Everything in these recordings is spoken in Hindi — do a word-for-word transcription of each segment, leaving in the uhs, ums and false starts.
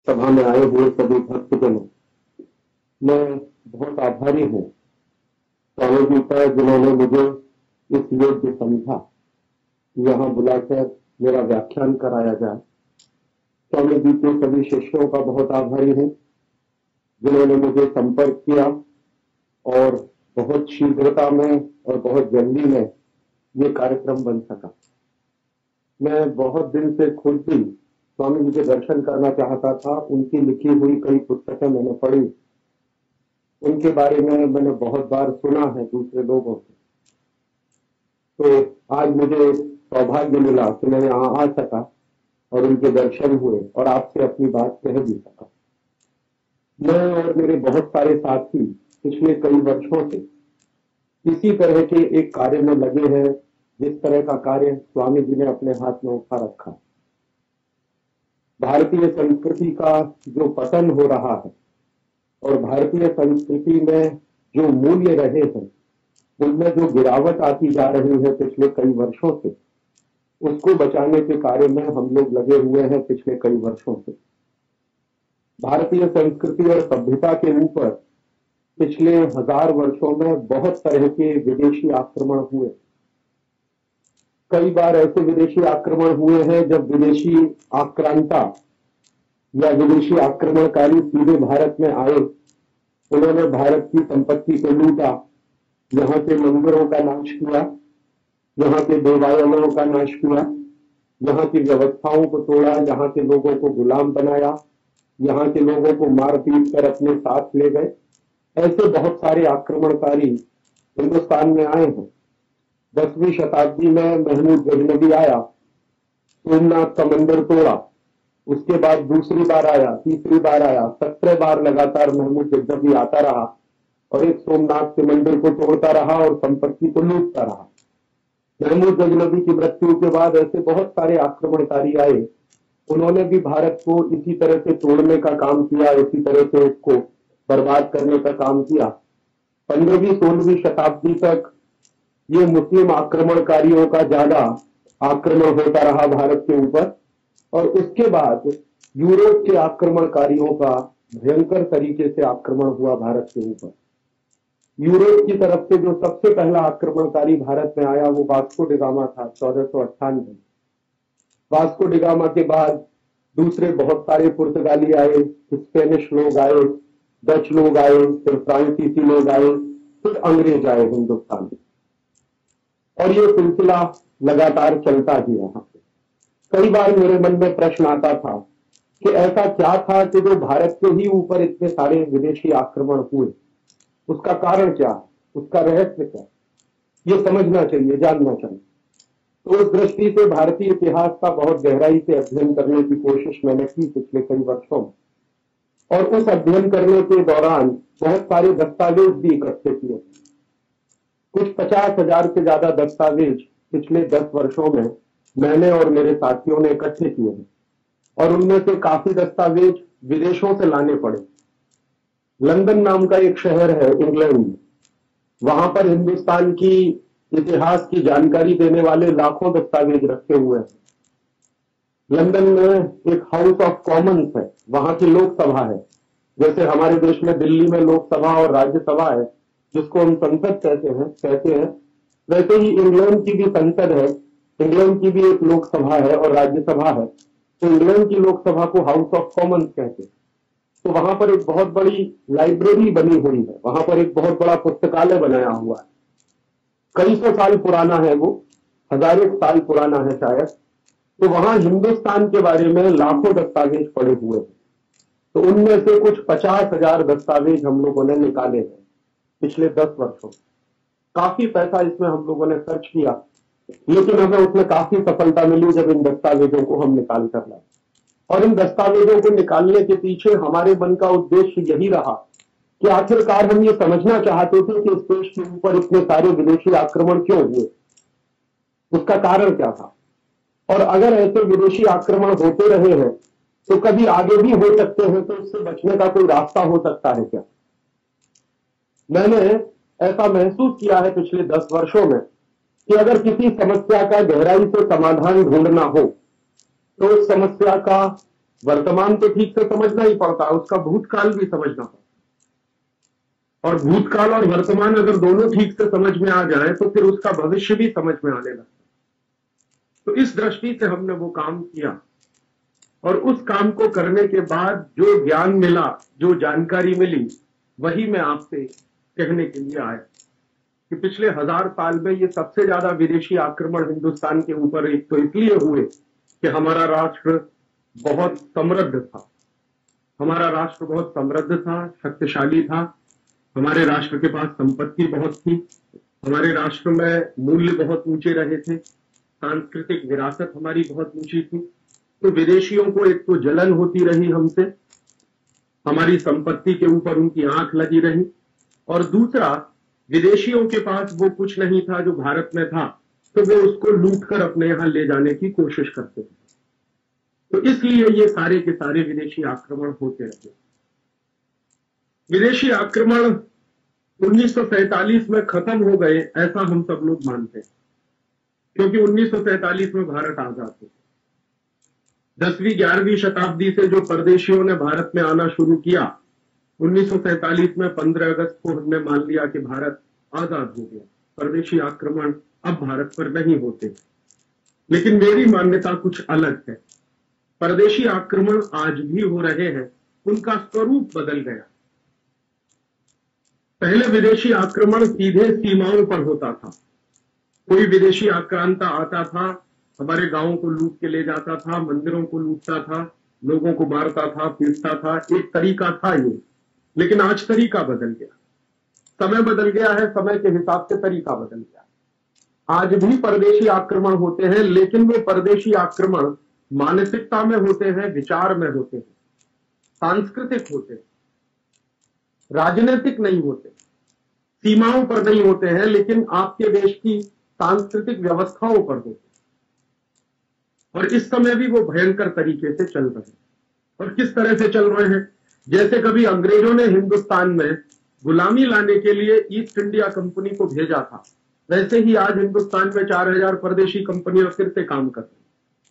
सभा में आए हुए सभी भक्तजनों, मैं बहुत आभारी हूँ स्वामी जी का, जिन्होंने मुझे इस योग्य समझा यहाँ बुलाकर मेरा व्याख्यान कराया जाए। स्वामी जी के सभी शिष्यों का बहुत आभारी हूँ जिन्होंने मुझे संपर्क किया और बहुत शीघ्रता में और बहुत जल्दी में ये कार्यक्रम बन सका। मैं बहुत दिन से खुद भी स्वामी जी के दर्शन करना चाहता था। उनकी लिखी हुई कई पुस्तकें मैंने पढ़ी, उनके बारे में मैंने बहुत बार सुना है दूसरे लोगों से। तो आज मुझे सौभाग्य मिला कि मैं यहाँ आ सका और उनके दर्शन हुए और आपसे अपनी बात कह भी सका। मैं और मेरे बहुत सारे साथी पिछले कई वर्षों से इसी तरह के एक कार्य में लगे हैं, जिस तरह का कार्य स्वामी जी ने अपने हाथ में उठा रखा। भारतीय संस्कृति का जो पतन हो रहा है और भारतीय संस्कृति में जो मूल्य रहे हैं उनमें जो गिरावट आती जा रही है पिछले कई वर्षों से, उसको बचाने के कार्य में हम लोग लगे हुए हैं पिछले कई वर्षों से। भारतीय संस्कृति और सभ्यता के ऊपर पिछले हजार वर्षों में बहुत तरह के विदेशी आक्रमण हुए। कई बार ऐसे विदेशी आक्रमण हुए हैं जब विदेशी आक्रांता या विदेशी आक्रमणकारी सीधे भारत में आए, उन्होंने भारत की संपत्ति को लूटा, यहाँ के मंदिरों का नाश किया, यहाँ के देवालयों का नाश किया, यहाँ की व्यवस्थाओं को तोड़ा, यहाँ के लोगों को गुलाम बनाया, यहाँ के लोगों को मार पीट कर अपने साथ ले गए। ऐसे बहुत सारे आक्रमणकारी हिंदुस्तान में आए हैं। दसवीं शताब्दी में महमूद गजनबी आया, सोमनाथ का मंदिर तोड़ा, उसके बाद दूसरी बार आया, तीसरी बार आया, सत्रह बार लगातार महमूद गजनबी आता रहा और एक सोमनाथ के मंदिर को तोड़ता रहा और संपत्ति को लूटता रहा। महमूद गजनबी की मृत्यु के बाद ऐसे बहुत सारे आक्रमणकारी आए, उन्होंने भी भारत को इसी तरह से तोड़ने का काम किया, इसी तरह से उसको बर्बाद करने का काम किया। पंद्रहवीं सोलहवीं शताब्दी तक ये मुस्लिम आक्रमणकारियों का ज्यादा आक्रमण होता रहा भारत के ऊपर, और उसके बाद यूरोप के आक्रमणकारियों का भयंकर तरीके से आक्रमण हुआ भारत के ऊपर। यूरोप की तरफ से जो सबसे पहला आक्रमणकारी भारत में आया वो वास्को डी गामा था, चौदह सौ अट्ठानवे। वास्को डी गामा के बाद दूसरे बहुत सारे पुर्तगाली आए, स्पेनिश लोग आए, डच लोग आए, फिर फ्रांसीसी लोग आए, फिर अंग्रेज आए हिंदुस्तान में, और ये सिलसिला लगातार चलता ही रहा। कई बार मेरे मन में प्रश्न आता था कि ऐसा क्या था कि जो भारत के ही ऊपर इतने सारे विदेशी आक्रमण हुए, उसका कारण क्या, उसका रहस्य क्या, ये समझना चाहिए, जानना चाहिए। तो उस दृष्टि से भारतीय इतिहास का बहुत गहराई से अध्ययन करने की कोशिश मैंने की पिछले कई वर्षों में, और उस अध्ययन करने के दौरान बहुत सारे दस्तावेज भी इकट्ठे किए। कुछ पचास हजार से ज्यादा दस्तावेज पिछले दस वर्षों में मैंने और मेरे साथियों ने इकट्ठे किए हैं, और उनमें से काफी दस्तावेज विदेशों से लाने पड़े। लंदन नाम का एक शहर है इंग्लैंड में, वहां पर हिंदुस्तान की इतिहास की जानकारी देने वाले लाखों दस्तावेज रखे हुए हैं। लंदन में एक हाउस ऑफ कॉमन्स है, वहां की लोकसभा है। जैसे हमारे देश में दिल्ली में लोकसभा और राज्यसभा है, जिसको हम संसद कहते हैं कहते हैं वैसे ही इंग्लैंड की भी संसद है, इंग्लैंड की भी एक लोकसभा है और राज्यसभा है। तो इंग्लैंड की लोकसभा को हाउस ऑफ कॉमन्स कहते हैं। तो वहां पर एक बहुत बड़ी लाइब्रेरी बनी हुई है, वहां पर एक बहुत बड़ा पुस्तकालय बनाया हुआ है। कई सौ साल पुराना है वो, हजारों साल पुराना है शायद। तो वहां हिंदुस्तान के बारे में लाखों दस्तावेज पड़े हुए हैं। तो उनमें से कुछ पचास हजार दस्तावेज हम लोगों ने निकाले हैं पिछले दस वर्षों। काफी पैसा इसमें हम लोगों ने खर्च किया, लेकिन हमें उसमें काफी सफलता मिली जब इन दस्तावेजों को हम निकाल कर लाए। और इन दस्तावेजों को निकालने के पीछे हमारे मन का उद्देश्य यही रहा कि आखिरकार हम ये समझना चाहते थे कि इस देश के ऊपर इतने सारे विदेशी आक्रमण क्यों हुए, उसका कारण क्या था, और अगर ऐसे विदेशी आक्रमण होते रहे हैं तो कभी आगे भी हो सकते हैं, तो उससे बचने का कोई रास्ता हो सकता है क्या। मैंने ऐसा महसूस किया है पिछले दस वर्षों में कि अगर किसी समस्या का गहराई से समाधान ढूंढना हो तो उस समस्या का वर्तमान तो ठीक से समझना ही पड़ता है, उसका भूतकाल भी समझना पड़ता है। और भूतकाल और वर्तमान अगर दोनों ठीक से समझ में आ जाए तो फिर उसका भविष्य भी समझ में आने लगता है। तो इस दृष्टि से हमने वो काम किया और उस काम को करने के बाद जो ज्ञान मिला, जो जानकारी मिली, वही मैं आपसे कहने के लिए आया कि पिछले हजार साल में ये सबसे ज्यादा विदेशी आक्रमण हिंदुस्तान के ऊपर एक तो इसलिए हुए कि हमारा राष्ट्र बहुत समृद्ध था। हमारा राष्ट्र बहुत समृद्ध था, शक्तिशाली था। हमारे राष्ट्र के पास संपत्ति बहुत थी। हमारे राष्ट्र में मूल्य बहुत ऊंचे रहे थे। सांस्कृतिक विरासत हमारी बहुत ऊंची थी। तो विदेशियों को एक तो जलन होती रही हमसे, हमारी संपत्ति के ऊपर उनकी आंख लगी रही, और दूसरा विदेशियों के पास वो कुछ नहीं था जो भारत में था, तो वो उसको लूट कर अपने यहां ले जाने की कोशिश करते थे। तो इसलिए ये सारे के सारे विदेशी आक्रमण होते रहे। विदेशी आक्रमण उन्नीस सौ सैंतालीस में खत्म हो गए ऐसा हम सब लोग मानते हैं, क्योंकि उन्नीस सौ सैंतालीस में भारत आजाद हो। दसवीं ग्यारहवीं शताब्दी से जो परदेशियों ने भारत में आना शुरू किया, उन्नीस सौ सैंतालीस में पंद्रह अगस्त को हमने मान लिया कि भारत आजाद हो गया, परदेशी आक्रमण अब भारत पर नहीं होते। लेकिन मेरी मान्यता कुछ अलग है। परदेशी आक्रमण आज भी हो रहे हैं, उनका स्वरूप बदल गया। पहले विदेशी आक्रमण सीधे सीमाओं पर होता था। कोई विदेशी आक्रांता आता था, हमारे गांवों को लूट के ले जाता था, मंदिरों को लूटता था, लोगों को मारता था, पीटता था। एक तरीका था ये, लेकिन आज तरीका बदल गया। समय बदल गया है, समय के हिसाब से तरीका बदल गया। आज भी परदेशी आक्रमण होते हैं, लेकिन वो परदेशी आक्रमण मानसिकता में होते हैं, विचार में होते हैं, सांस्कृतिक होते हैं, राजनीतिक नहीं होते, सीमाओं पर नहीं होते हैं, लेकिन आपके देश की सांस्कृतिक व्यवस्थाओं पर होते हैं। और इस समय भी वो भयंकर तरीके से चल रहे हैं। और किस तरह से चल रहे हैं? जैसे कभी अंग्रेजों ने हिंदुस्तान में गुलामी लाने के लिए ईस्ट इंडिया कंपनी को भेजा था, वैसे ही आज हिंदुस्तान में चार हजार परदेशी कंपनियां फिर से काम कर रही हैं।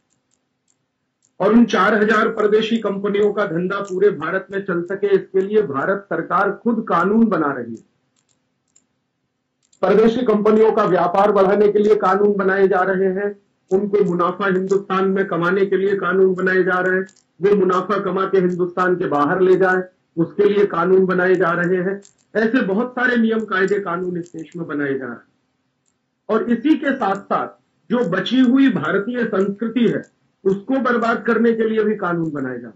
और उन चार हजार परदेशी कंपनियों का धंधा पूरे भारत में चल सके, इसके लिए भारत सरकार खुद कानून बना रही है। परदेशी कंपनियों का व्यापार बढ़ाने के लिए कानून बनाए जा रहे हैं, उनको मुनाफा हिंदुस्तान में कमाने के लिए कानून बनाए जा रहे हैं, वो मुनाफा कमा के हिंदुस्तान के बाहर ले जाए, उसके लिए कानून बनाए जा रहे हैं। ऐसे बहुत सारे नियम कायदे कानून इस देश में बनाए जा रहे हैं। और इसी के साथ साथ जो बची हुई भारतीय संस्कृति है, उसको बर्बाद करने के लिए भी कानून बनाए जा रहे हैं।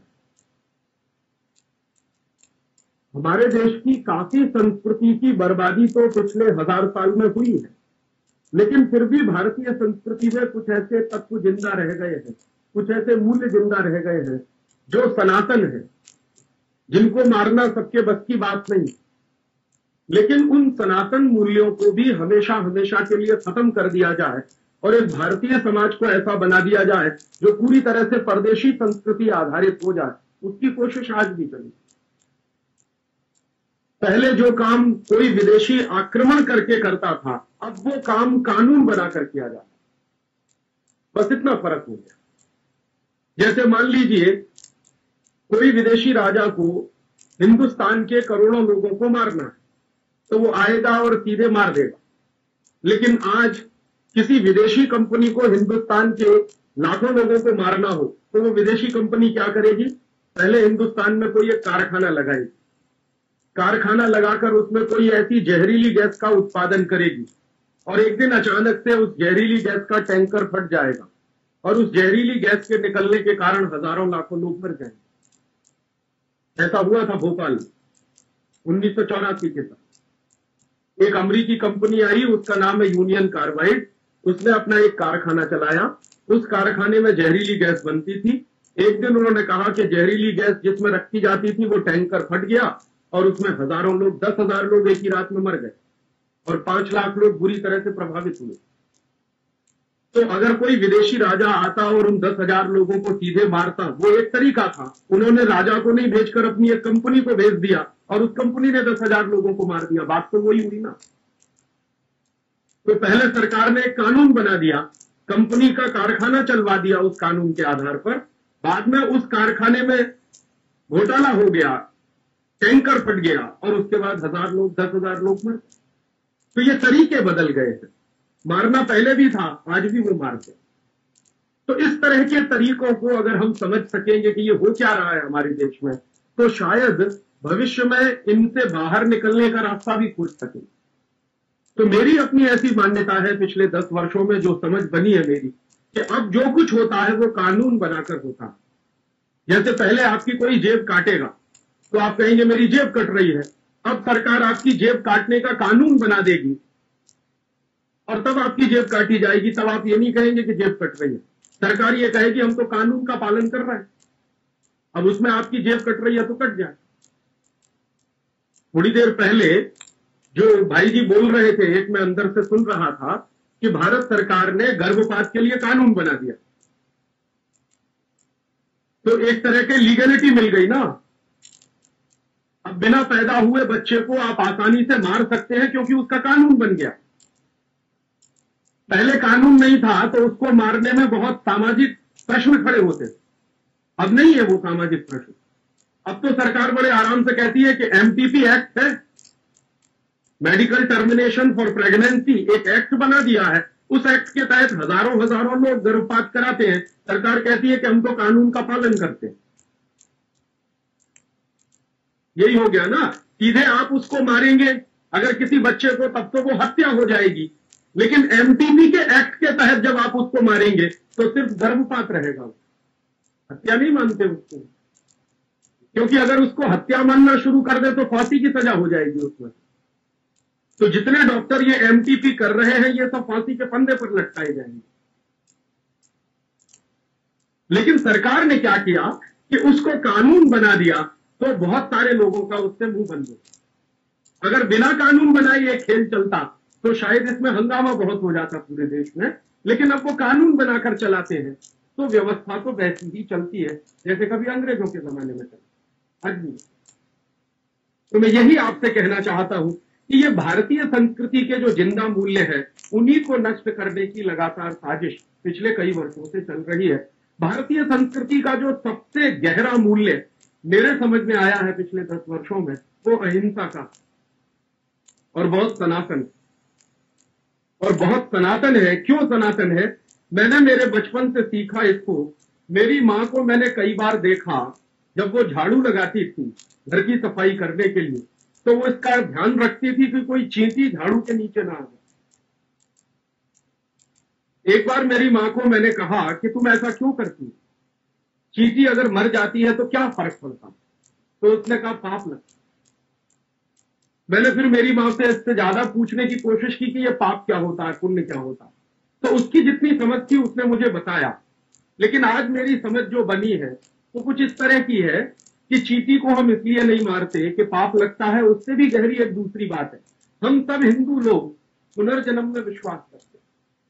हमारे देश की काफी संस्कृति की बर्बादी तो पिछले हजार साल में हुई है, लेकिन फिर भी भारतीय संस्कृति में कुछ ऐसे तत्व जिंदा रह गए हैं, कुछ ऐसे मूल्य जिंदा रह गए हैं जो सनातन है, जिनको मारना सबके बस की बात नहीं। लेकिन उन सनातन मूल्यों को भी हमेशा हमेशा के लिए खत्म कर दिया जाए और एक भारतीय समाज को ऐसा बना दिया जाए जो पूरी तरह से परदेशी संस्कृति आधारित हो जाए, उसकी कोशिश आज भी चली। पहले जो काम कोई विदेशी आक्रमण करके करता था, अब वो काम कानून बनाकर किया जाता, बस इतना फर्क हो गया। जैसे मान लीजिए कोई विदेशी राजा को हिंदुस्तान के करोड़ों लोगों को मारना है, तो वो आएगा और सीधे मार देगा। लेकिन आज किसी विदेशी कंपनी को हिंदुस्तान के लाखों लोगों को मारना हो, तो वो विदेशी कंपनी क्या करेगी? पहले हिंदुस्तान में कोई एक कारखाना लगाएगी, कारखाना लगाकर उसमें कोई ऐसी जहरीली गैस का उत्पादन करेगी, और एक दिन अचानक से उस जहरीली गैस का टैंकर फट जाएगा और उस जहरीली गैस के निकलने के कारण हजारों लाखों लोग मर जाएंगे। ऐसा हुआ था भोपाल में उन्नीस सौ चौरासी के साथ। एक अमेरिकी कंपनी आई, उसका नाम है यूनियन कार्बाइड। उसने अपना एक कारखाना चलाया, उस कारखाने में जहरीली गैस बनती थी। एक दिन उन्होंने कहा कि जहरीली गैस जिसमें रखी जाती थी वो टैंकर फट गया और उसमें हजारों लोग, दस हजार लोग एक ही रात में मर गए और पांच लाख लोग बुरी तरह से प्रभावित हुए। तो अगर कोई विदेशी राजा आता और उन दस हजार लोगों को सीधे मारता, वो एक तरीका था। उन्होंने राजा को नहीं भेजकर अपनी एक कंपनी को भेज दिया और उस कंपनी ने दस हजार लोगों को मार दिया। बात तो वही हुई ना। तो पहले सरकार ने एक कानून बना दिया, कंपनी का कारखाना चलवा दिया उस कानून के आधार पर, बाद में उस कारखाने में घोटाला हो गया, टैंकर फट गया और उसके बाद हजार लोग, दस हजार लोग मर गए। तो ये तरीके बदल गए हैं। मारना पहले भी था, आज भी वो मारते। तो इस तरह के तरीकों को अगर हम समझ सकेंगे कि ये हो क्या रहा है हमारे देश में, तो शायद भविष्य में इनसे बाहर निकलने का रास्ता भी खोज सके। तो मेरी अपनी ऐसी मान्यता है, पिछले दस वर्षों में जो समझ बनी है मेरी, कि अब जो कुछ होता है वो कानून बनाकर होता है। जैसे पहले आपकी कोई जेब काटेगा तो आप कहेंगे मेरी जेब कट रही है, अब सरकार आपकी जेब काटने का कानून बना देगी और तब आपकी जेब काटी जाएगी। तब आप ये नहीं कहेंगे कि जेब कट रही है, सरकार ये कहेगी हम तो कानून का पालन कर रहे हैं, अब उसमें आपकी जेब कट रही है तो कट जाए। थोड़ी देर पहले जो भाई जी बोल रहे थे, एक मैं अंदर से सुन रहा था कि भारत सरकार ने गर्भपात के लिए कानून बना दिया, तो एक तरह के लीगलिटी मिल गई ना। अब बिना पैदा हुए बच्चे को आप आसानी से मार सकते हैं क्योंकि उसका कानून बन गया। पहले कानून नहीं था तो उसको मारने में बहुत सामाजिक प्रश्न खड़े होते, अब नहीं है वो सामाजिक प्रश्न। अब तो सरकार बड़े आराम से कहती है कि एमटीपी एक्ट है, मेडिकल टर्मिनेशन फॉर प्रेगनेंसी, एक एक्ट बना दिया है, उस एक्ट के तहत हजारों हजारों लोग गर्भपात कराते हैं। सरकार कहती है कि हम तो कानून का पालन करते हैं। यही हो गया ना, सीधे आप उसको मारेंगे अगर किसी बच्चे को तब तो वो हत्या हो जाएगी, लेकिन एमटीपी के एक्ट के तहत जब आप उसको मारेंगे तो सिर्फ गर्भपात रहेगा, हत्या नहीं मानते उसको। क्योंकि अगर उसको हत्या मानना शुरू कर दे तो फांसी की सजा हो जाएगी उसमें। तो जितने डॉक्टर ये एमटीपी कर रहे हैं ये सब फांसी के फंदे पर लटकाए जाएंगे। लेकिन सरकार ने क्या किया कि उसको कानून बना दिया, तो बहुत सारे लोगों का उससे मुंह बंद हो। अगर बिना कानून बनाए ये खेल चलता तो शायद इसमें हंगामा बहुत हो जाता पूरे देश में, लेकिन अब वो कानून बनाकर चलाते हैं तो व्यवस्था तो वैसी ही चलती है जैसे कभी अंग्रेजों के जमाने में चली। आज भी तो मैं यही आपसे कहना चाहता हूं कि ये भारतीय संस्कृति के जो जिंदा मूल्य है उन्हीं को नष्ट करने की लगातार साजिश पिछले कई वर्षों से चल रही है। भारतीय संस्कृति का जो सबसे गहरा मूल्य मेरे समझ में आया है पिछले दस वर्षों में, वो अहिंसा का और बहुत सनातन और बहुत सनातन है। क्यों सनातन है? मैंने मेरे बचपन से सीखा इसको। मेरी माँ को मैंने कई बार देखा जब वो झाड़ू लगाती थी घर की सफाई करने के लिए, तो वो इसका ध्यान रखती थी कि कोई चींटी झाड़ू के नीचे ना आ जाए। एक बार मेरी माँ को मैंने कहा कि तुम ऐसा क्यों करती हो, चींटी अगर मर जाती है तो क्या फर्क पड़ता? तो उसने कहा पाप लगता। मैंने फिर मेरी माँ से इससे ज्यादा पूछने की कोशिश की कि ये पाप क्या होता है, पुण्य क्या होता है, तो उसकी जितनी समझ थी उसने मुझे बताया। लेकिन आज मेरी समझ जो बनी है वो कुछ इस तरह की है कि चींटी को हम इसलिए नहीं मारते कि पाप लगता है, उससे भी गहरी एक दूसरी बात है। हम सब हिंदू लोग पुनर्जन्म में विश्वास करते हैं।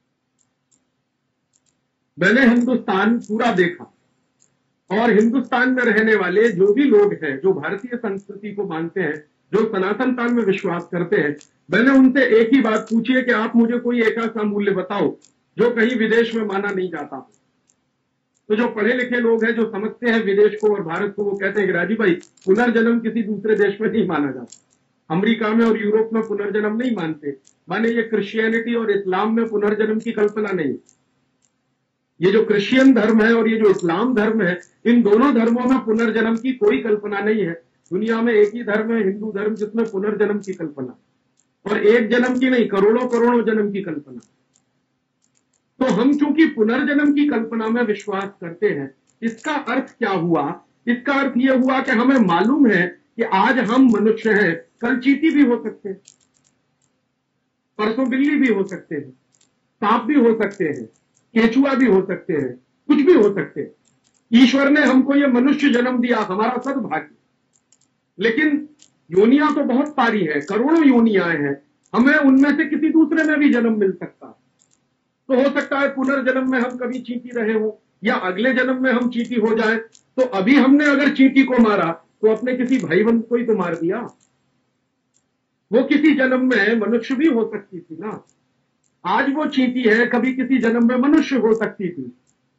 मैंने हिंदुस्तान पूरा देखा और हिंदुस्तान में रहने वाले जो भी लोग हैं जो भारतीय संस्कृति को मानते हैं, जो सनातनता में विश्वास करते हैं, मैंने उनसे एक ही बात पूछी है कि आप मुझे कोई एक ऐसा मूल्य बताओ जो कहीं विदेश में माना नहीं जाता। तो जो पढ़े लिखे लोग हैं जो समझते हैं विदेश को और भारत को, वो कहते हैं कि राजीव भाई पुनर्जन्म किसी दूसरे देश में नहीं माना जाता। अमेरिका में और यूरोप में पुनर्जन्म नहीं मानते, माने ये क्रिश्चियनिटी और इस्लाम में पुनर्जन्म की कल्पना नहीं। ये जो क्रिश्चियन धर्म है और ये जो इस्लाम धर्म है, इन दोनों धर्मों में पुनर्जन्म की कोई कल्पना नहीं है। दुनिया में एक ही धर्म है, हिंदू धर्म, जिसमें पुनर्जन्म की कल्पना, और एक जन्म की नहीं, करोड़ों करोड़ों जन्म की कल्पना। तो हम चूंकि पुनर्जन्म की कल्पना में विश्वास करते हैं, इसका अर्थ क्या हुआ? इसका अर्थ यह हुआ कि हमें मालूम है कि आज हम मनुष्य हैं, कल चींटी भी हो सकते हैं, परसों बिल्ली भी हो सकते हैं, सांप भी हो सकते हैं, केचुआ भी हो सकते हैं, कुछ भी हो सकते हैं। ईश्वर ने हमको ये मनुष्य जन्म दिया, हमारा सद्भाग्य। लेकिन योनियां तो बहुत सारी है, करोड़ों योनियां हैं, हमें उनमें से किसी दूसरे में भी जन्म मिल सकता है। तो हो सकता है पुनर्जन्म में हम कभी चींटी रहे हो, या अगले जन्म में हम चींटी हो जाए। तो अभी हमने अगर चींटी को मारा तो अपने किसी भाई बंधु को ही तो मार दिया। वो किसी जन्म में मनुष्य भी हो सकती थी ना। आज वो चींटी है, कभी किसी जन्म में मनुष्य हो सकती थी।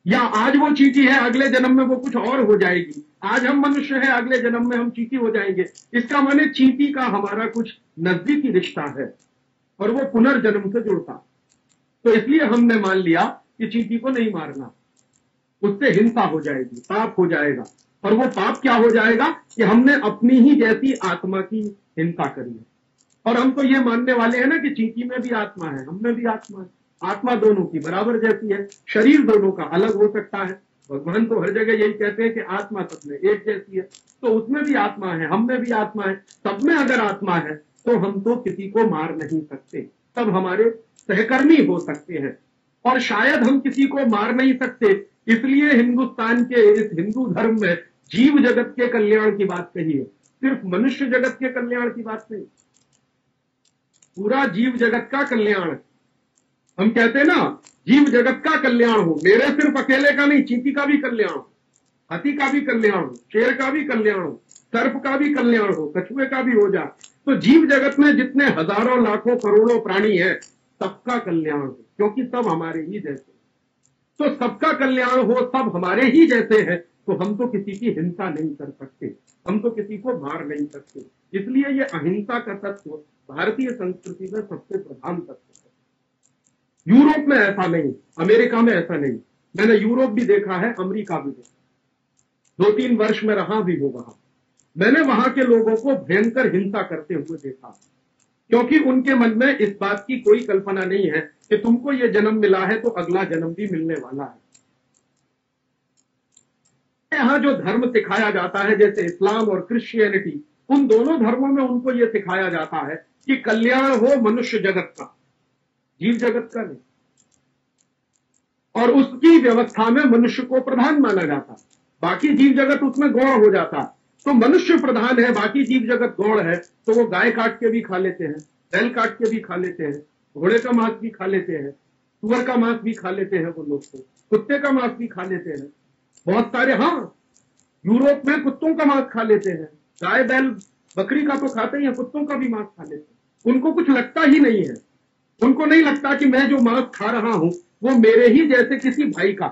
या आज वो चींटी है, अगले जन्म में वो कुछ और हो जाएगी। आज हम मनुष्य है, अगले जन्म में हम चींटी हो जाएंगे। इसका माने चींटी का हमारा कुछ नजदीकी रिश्ता है और वो पुनर्जन्म से जुड़ता। तो इसलिए हमने मान लिया कि चींटी को नहीं मारना, उससे हिंसा हो जाएगी, पाप हो जाएगा। और वो पाप क्या हो जाएगा कि हमने अपनी ही जैसी आत्मा की हिंसा करी है। और हम तो ये मानने वाले हैं ना कि चींटी में भी आत्मा है, हम में भी आत्मा है। आत्मा दोनों की बराबर जैसी है, शरीर दोनों का अलग हो सकता है। भगवान तो हर जगह यही कहते हैं कि आत्मा सब में एक जैसी है। तो उसमें भी आत्मा है, हम में भी आत्मा है, सब में अगर आत्मा है तो हम तो किसी को मार नहीं सकते, सब हमारे सहकर्मी हो सकते हैं। और शायद हम किसी को मार नहीं सकते, इसलिए हिंदुस्तान के इस हिंदू धर्म में जीव जगत के कल्याण की बात कही है, सिर्फ मनुष्य जगत के कल्याण की बात नहीं, पूरा जीव जगत का कल्याण। हम कहते हैं ना जीव जगत का कल्याण हो, मेरे सिर्फ अकेले का नहीं, चींटी का भी कल्याण हो, हाथी का भी कल्याण हो, शेर का भी कल्याण हो, सर्प का भी कल्याण हो, कछुए का भी हो जाए। तो जीव जगत में जितने हजारों लाखों करोड़ों प्राणी है सबका कल्याण हो, क्योंकि सब हमारे ही जैसे। तो सबका कल्याण हो, सब हमारे ही जैसे हैं, तो हम तो किसी की हिंसा नहीं कर सकते, हम तो किसी को मार नहीं सकते। इसलिए ये अहिंसा का तत्व भारतीय संस्कृति में सबसे प्रधान तत्व है। यूरोप में ऐसा नहीं, अमेरिका में ऐसा नहीं। मैंने यूरोप भी देखा है, अमेरिका भी देखा, दो तीन वर्ष में रहा भी हो वहां। मैंने वहां के लोगों को भयंकर हिंसा करते हुए देखा, क्योंकि उनके मन में इस बात की कोई कल्पना नहीं है कि तुमको ये जन्म मिला है तो अगला जन्म भी मिलने वाला है। यहां जो धर्म सिखाया जाता है, जैसे इस्लाम और क्रिश्चियनिटी, उन दोनों धर्मों में उनको यह सिखाया जाता है कि कल्याण हो मनुष्य जगत का, जीव जगत का नहीं। और उसकी व्यवस्था में मनुष्य को प्रधान माना जाता, बाकी जीव जगत उसमें गौण हो जाता। तो मनुष्य प्रधान है, बाकी जीव जगत गौण है, तो वो गाय काट के भी खा लेते हैं, बैल काट के भी खा लेते हैं, घोड़े का मांस भी खा लेते हैं, सुअर का मांस भी खा लेते हैं वो लोग, तो कुत्ते का मांस भी खा लेते हैं बहुत सारे। हाँ, यूरोप में कुत्तों का मांस खा लेते हैं, गाय बैल बकरी का तो खाते ही हैं, कुत्तों का भी मांस खा लेते हैं। उनको कुछ लगता ही नहीं है, उनको नहीं लगता कि मैं जो मांस खा रहा हूं वो मेरे ही जैसे किसी भाई का।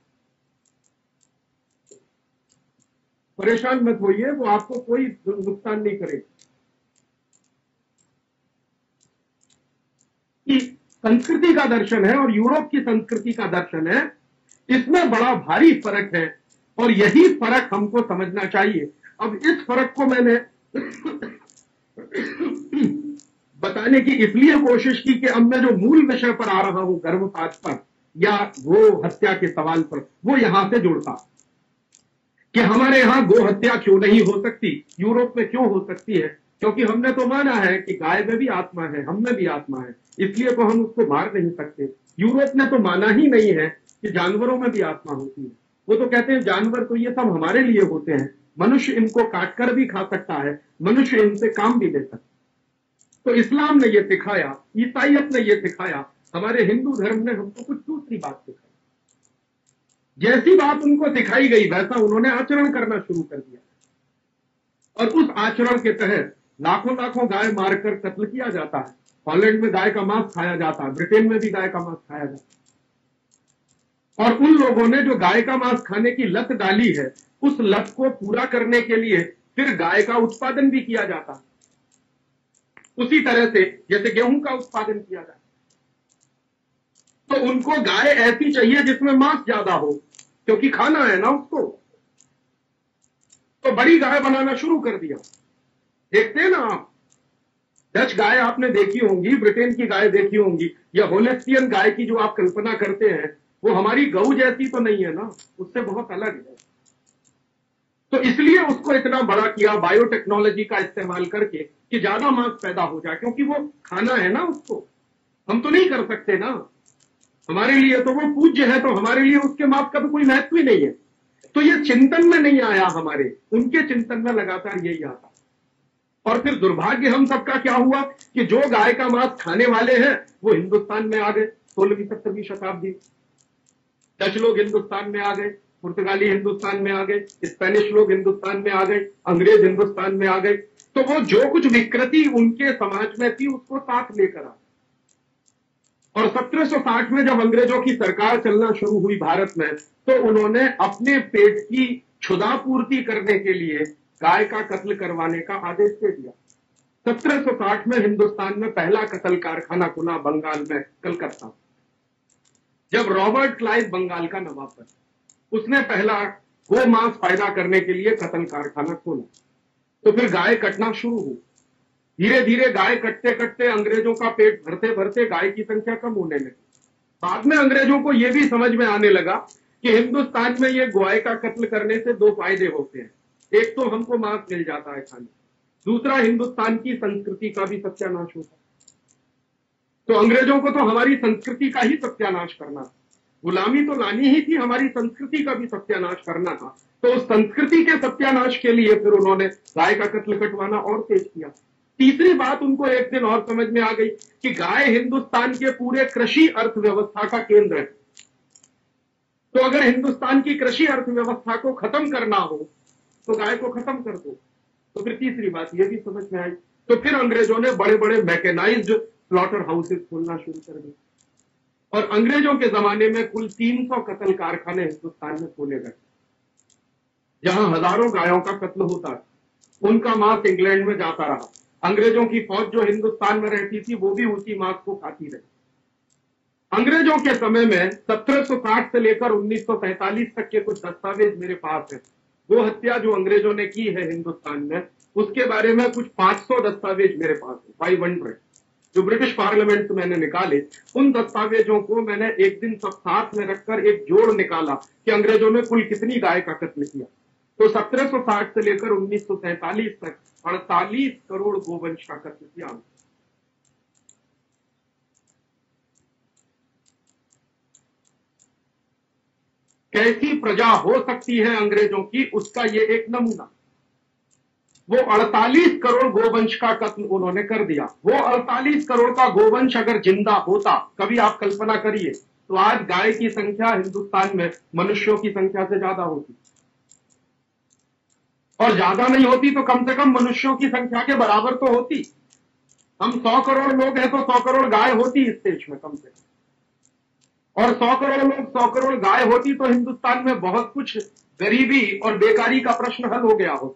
परेशान मत होइए, वो आपको कोई नुकसान नहीं करेगा। संस्कृति का दर्शन है और यूरोप की संस्कृति का दर्शन है, इसमें बड़ा भारी फर्क है और यही फर्क हमको समझना चाहिए। अब इस फर्क को मैंने बताने की इसलिए कोशिश की कि अब मैं जो मूल विषय पर आ रहा हूं, गर्भपात पर या गो हत्या के सवाल पर, वो यहां से जुड़ता कि हमारे यहां गो हत्या क्यों नहीं हो सकती, यूरोप में क्यों हो सकती है। क्योंकि हमने तो माना है कि गाय में भी आत्मा है, हम में भी आत्मा है, इसलिए तो हम उसको मार नहीं सकते। यूरोप ने तो माना ही नहीं है कि जानवरों में भी आत्मा होती है। वो तो कहते हैं जानवर तो ये सब हमारे लिए होते हैं, मनुष्य इनको काट कर भी खा सकता है, मनुष्य इनसे काम भी ले सकता है। तो इस्लाम ने यह सिखाया, ईसाइयत ने यह सिखाया, हमारे हिंदू धर्म ने हमको कुछ दूसरी बात सिखाई। जैसी बात उनको सिखाई गई वैसा उन्होंने आचरण करना शुरू कर दिया, और उस आचरण के तहत लाखों लाखों गाय मारकर कत्ल किया जाता है। हॉलैंड में गाय का मांस खाया जाता है, ब्रिटेन में भी गाय का मांस खाया जाता है। और उन लोगों ने जो गाय का मांस खाने की लत डाली है, उस लत को पूरा करने के लिए फिर गाय का उत्पादन भी किया जाता है, उसी तरह से जैसे गेहूं का उत्पादन किया जाता है। तो उनको गाय ऐसी चाहिए जिसमें मांस ज्यादा हो, क्योंकि खाना है ना उसको, तो बड़ी गाय बनाना शुरू कर दिया। देखते हैं ना आप, डच गाय आपने देखी होंगी, ब्रिटेन की गाय देखी होंगी, या होलेस्टियन गाय की जो आप कल्पना करते हैं वो हमारी गऊ जैसी तो नहीं है ना, उससे बहुत अलग है। तो इसलिए उसको इतना बड़ा किया बायोटेक्नोलॉजी का इस्तेमाल करके कि ज्यादा मांस पैदा हो जाए, क्योंकि वो खाना है ना उसको, हम तो नहीं कर सकते ना, हमारे लिए तो वो पूज्य है, तो हमारे लिए उसके मांस का तो कोई महत्व ही नहीं है। तो ये चिंतन में नहीं आया हमारे, उनके चिंतन में लगातार यही आता। और फिर दुर्भाग्य हम सबका क्या हुआ कि जो गाय का मांस खाने वाले हैं वो हिंदुस्तान में आ गए। सोलहवीं सत्रहवीं शताब्दी डच लोग हिंदुस्तान में आ गए, पुर्तगाली हिंदुस्तान में आ गए, स्पेनिश लोग हिंदुस्तान में आ गए, अंग्रेज हिंदुस्तान में आ गए। तो वो जो कुछ विकृति उनके समाज में थी उसको साथ लेकर आ, और सत्रह सौ साठ में जब अंग्रेजों की सरकार चलना शुरू हुई भारत में, तो उन्होंने अपने पेट की क्षुधा पूर्ति करने के लिए गाय का कत्ल करवाने का आदेश दे दिया। सत्रह सौ साठ में हिंदुस्तान में पहला कत्ल कारखाना खुला बंगाल में, कलकत्ता। जब रॉबर्ट क्लाइव बंगाल का नवाब था, उसने पहला गो मांस पैदा करने के लिए कत्ल कारखाना खोला। तो फिर गाय कटना शुरू हुई। धीरे धीरे गाय कटते कटते अंग्रेजों का पेट भरते भरते गाय की संख्या कम होने लगी। बाद में अंग्रेजों को यह भी समझ में आने लगा कि हिंदुस्तान में ये गाय का कत्ल करने से दो फायदे होते हैं। एक तो हमको मांस मिल जाता है खाने, दूसरा हिंदुस्तान की संस्कृति का भी सत्यानाश होता है। तो अंग्रेजों को तो हमारी संस्कृति का ही सत्यानाश करना था, गुलामी तो लानी ही थी, हमारी संस्कृति का भी सत्यानाश करना था। तो उस संस्कृति के सत्यानाश के लिए फिर उन्होंने गाय का कत्ल कटवाना और तेज किया। तीसरी बात उनको एक दिन और समझ में आ गई कि गाय हिंदुस्तान के पूरे कृषि अर्थव्यवस्था का केंद्र है। तो अगर हिंदुस्तान की कृषि अर्थव्यवस्था को खत्म करना हो तो गाय को खत्म कर दो। तो फिर तीसरी बात यह भी समझ में आई। तो फिर अंग्रेजों ने बड़े बड़े मैकेनाइज्ड स्लॉटर हाउसेस खोलना शुरू कर दिए और अंग्रेजों के जमाने में कुल तीन सौ कत्ल कारखाने हिंदुस्तान में खोले गए, जहां हजारों गायों का कत्ल होता था। उनका मांस इंग्लैंड में जाता रहा। अंग्रेजों की फौज जो हिंदुस्तान में रहती थी वो भी उसी मांस को खाती रही। अंग्रेजों के समय में सत्रह सौ साठ से लेकर उन्नीस सौ सैंतालीस तक के कुछ दस्तावेज मेरे पास है। वो हत्या जो अंग्रेजों ने की है हिंदुस्तान में, उसके बारे में कुछ पांच सौ दस्तावेज मेरे पास है, फाइव हंड्रेड, जो ब्रिटिश पार्लियामेंट से मैंने निकाले। उन दस्तावेजों को मैंने एक दिन सब साथ में रखकर एक जोड़ निकाला कि अंग्रेजों ने कुल कितनी गाय का कत्ल किया। तो सत्रह सौ साठ से लेकर उन्नीस सौ सैंतालीस तक अड़तालीस करोड़ गोवंश का कत्ल किया। कैसी प्रजा हो सकती है अंग्रेजों की, उसका ये एक नमूना। वो अड़तालीस करोड़ गोवंश का कत्ल उन्होंने कर दिया। वो अड़तालीस करोड़ का गोवंश अगर जिंदा होता, कभी आप कल्पना करिए, तो आज गाय की संख्या हिंदुस्तान में मनुष्यों की संख्या से ज्यादा होती, और ज्यादा नहीं होती तो कम से कम मनुष्यों की संख्या के बराबर तो होती। हम सौ करोड़ लोग हैं तो सौ करोड़ गाय होती इस देश में कम से कम, और सौ करोड़ लोग सौ करोड़ गाय होती तो हिंदुस्तान में बहुत कुछ गरीबी और बेकारी का प्रश्न हल हो गया होता।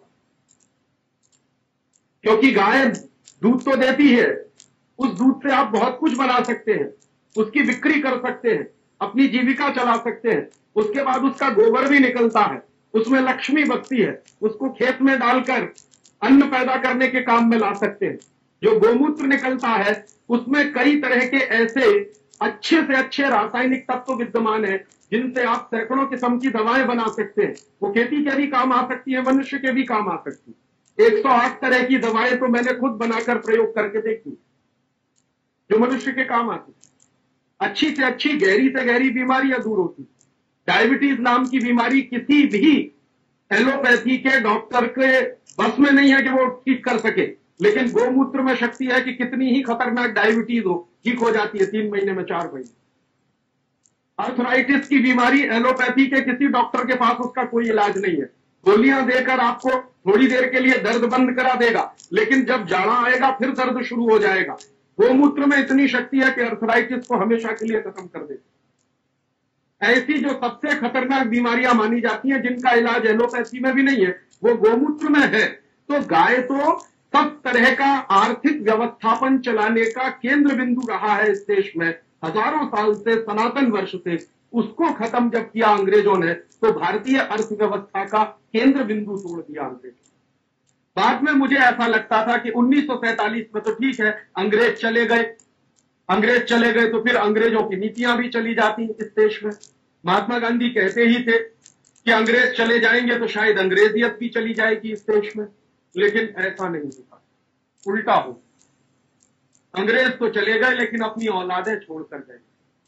क्योंकि गाय दूध तो देती है, उस दूध से आप बहुत कुछ बना सकते हैं, उसकी बिक्री कर सकते हैं, अपनी जीविका चला सकते हैं। उसके बाद उसका गोबर भी निकलता है, उसमें लक्ष्मी बसती है, उसको खेत में डालकर अन्न पैदा करने के काम में ला सकते हैं। जो गोमूत्र निकलता है उसमें कई तरह के ऐसे अच्छे से अच्छे रासायनिक तत्व विद्यमान है जिनसे आप सैकड़ों किस्म की दवाएं बना सकते हैं। वो खेती के भी काम आ सकती है, मनुष्य के भी काम आ सकती है। एक सौ आठ तरह की दवाएं तो मैंने खुद बनाकर प्रयोग करके देखी जो मनुष्य के काम आती। अच्छी से अच्छी गहरी से गहरी बीमारियां दूर होती। डायबिटीज नाम की बीमारी किसी भी एलोपैथी के डॉक्टर के बस में नहीं है कि वो ठीक कर सके, लेकिन गोमूत्र में शक्ति है कि कितनी ही खतरनाक डायबिटीज हो ठीक हो जाती है तीन महीने में, चार महीने। आर्थराइटिस की बीमारी एलोपैथी के किसी डॉक्टर के पास उसका कोई इलाज नहीं है। गोलियां देकर आपको थोड़ी देर के लिए दर्द बंद करा देगा, लेकिन जब जाड़ा आएगा फिर दर्द शुरू हो जाएगा। गोमूत्र में इतनी शक्ति है कि आर्थराइटिस को हमेशा के लिए खत्म कर देगा। ऐसी जो सबसे खतरनाक बीमारियां मानी जाती हैं जिनका इलाज एलोपैथी में भी नहीं है, वो गोमूत्र में है। तो गाय तो सब तरह का आर्थिक व्यवस्थापन चलाने का केंद्र बिंदु रहा है इस देश में हजारों साल से, सनातन वर्ष से। उसको खत्म जब किया अंग्रेजों ने तो भारतीय अर्थव्यवस्था का केंद्र बिंदु तोड़ दिया अंग्रेजों। बाद में मुझे ऐसा लगता था कि उन्नीस सौ सैंतालीस में तो ठीक है, अंग्रेज चले गए, अंग्रेज चले गए तो फिर अंग्रेजों की नीतियां भी चली जाती इस देश में। महात्मा गांधी कहते ही थे कि अंग्रेज चले जाएंगे तो शायद अंग्रेजियत भी चली जाएगी इस देश में, लेकिन ऐसा नहीं होता, उल्टा हो। अंग्रेज तो चले गए लेकिन अपनी औलादें छोड़कर गए,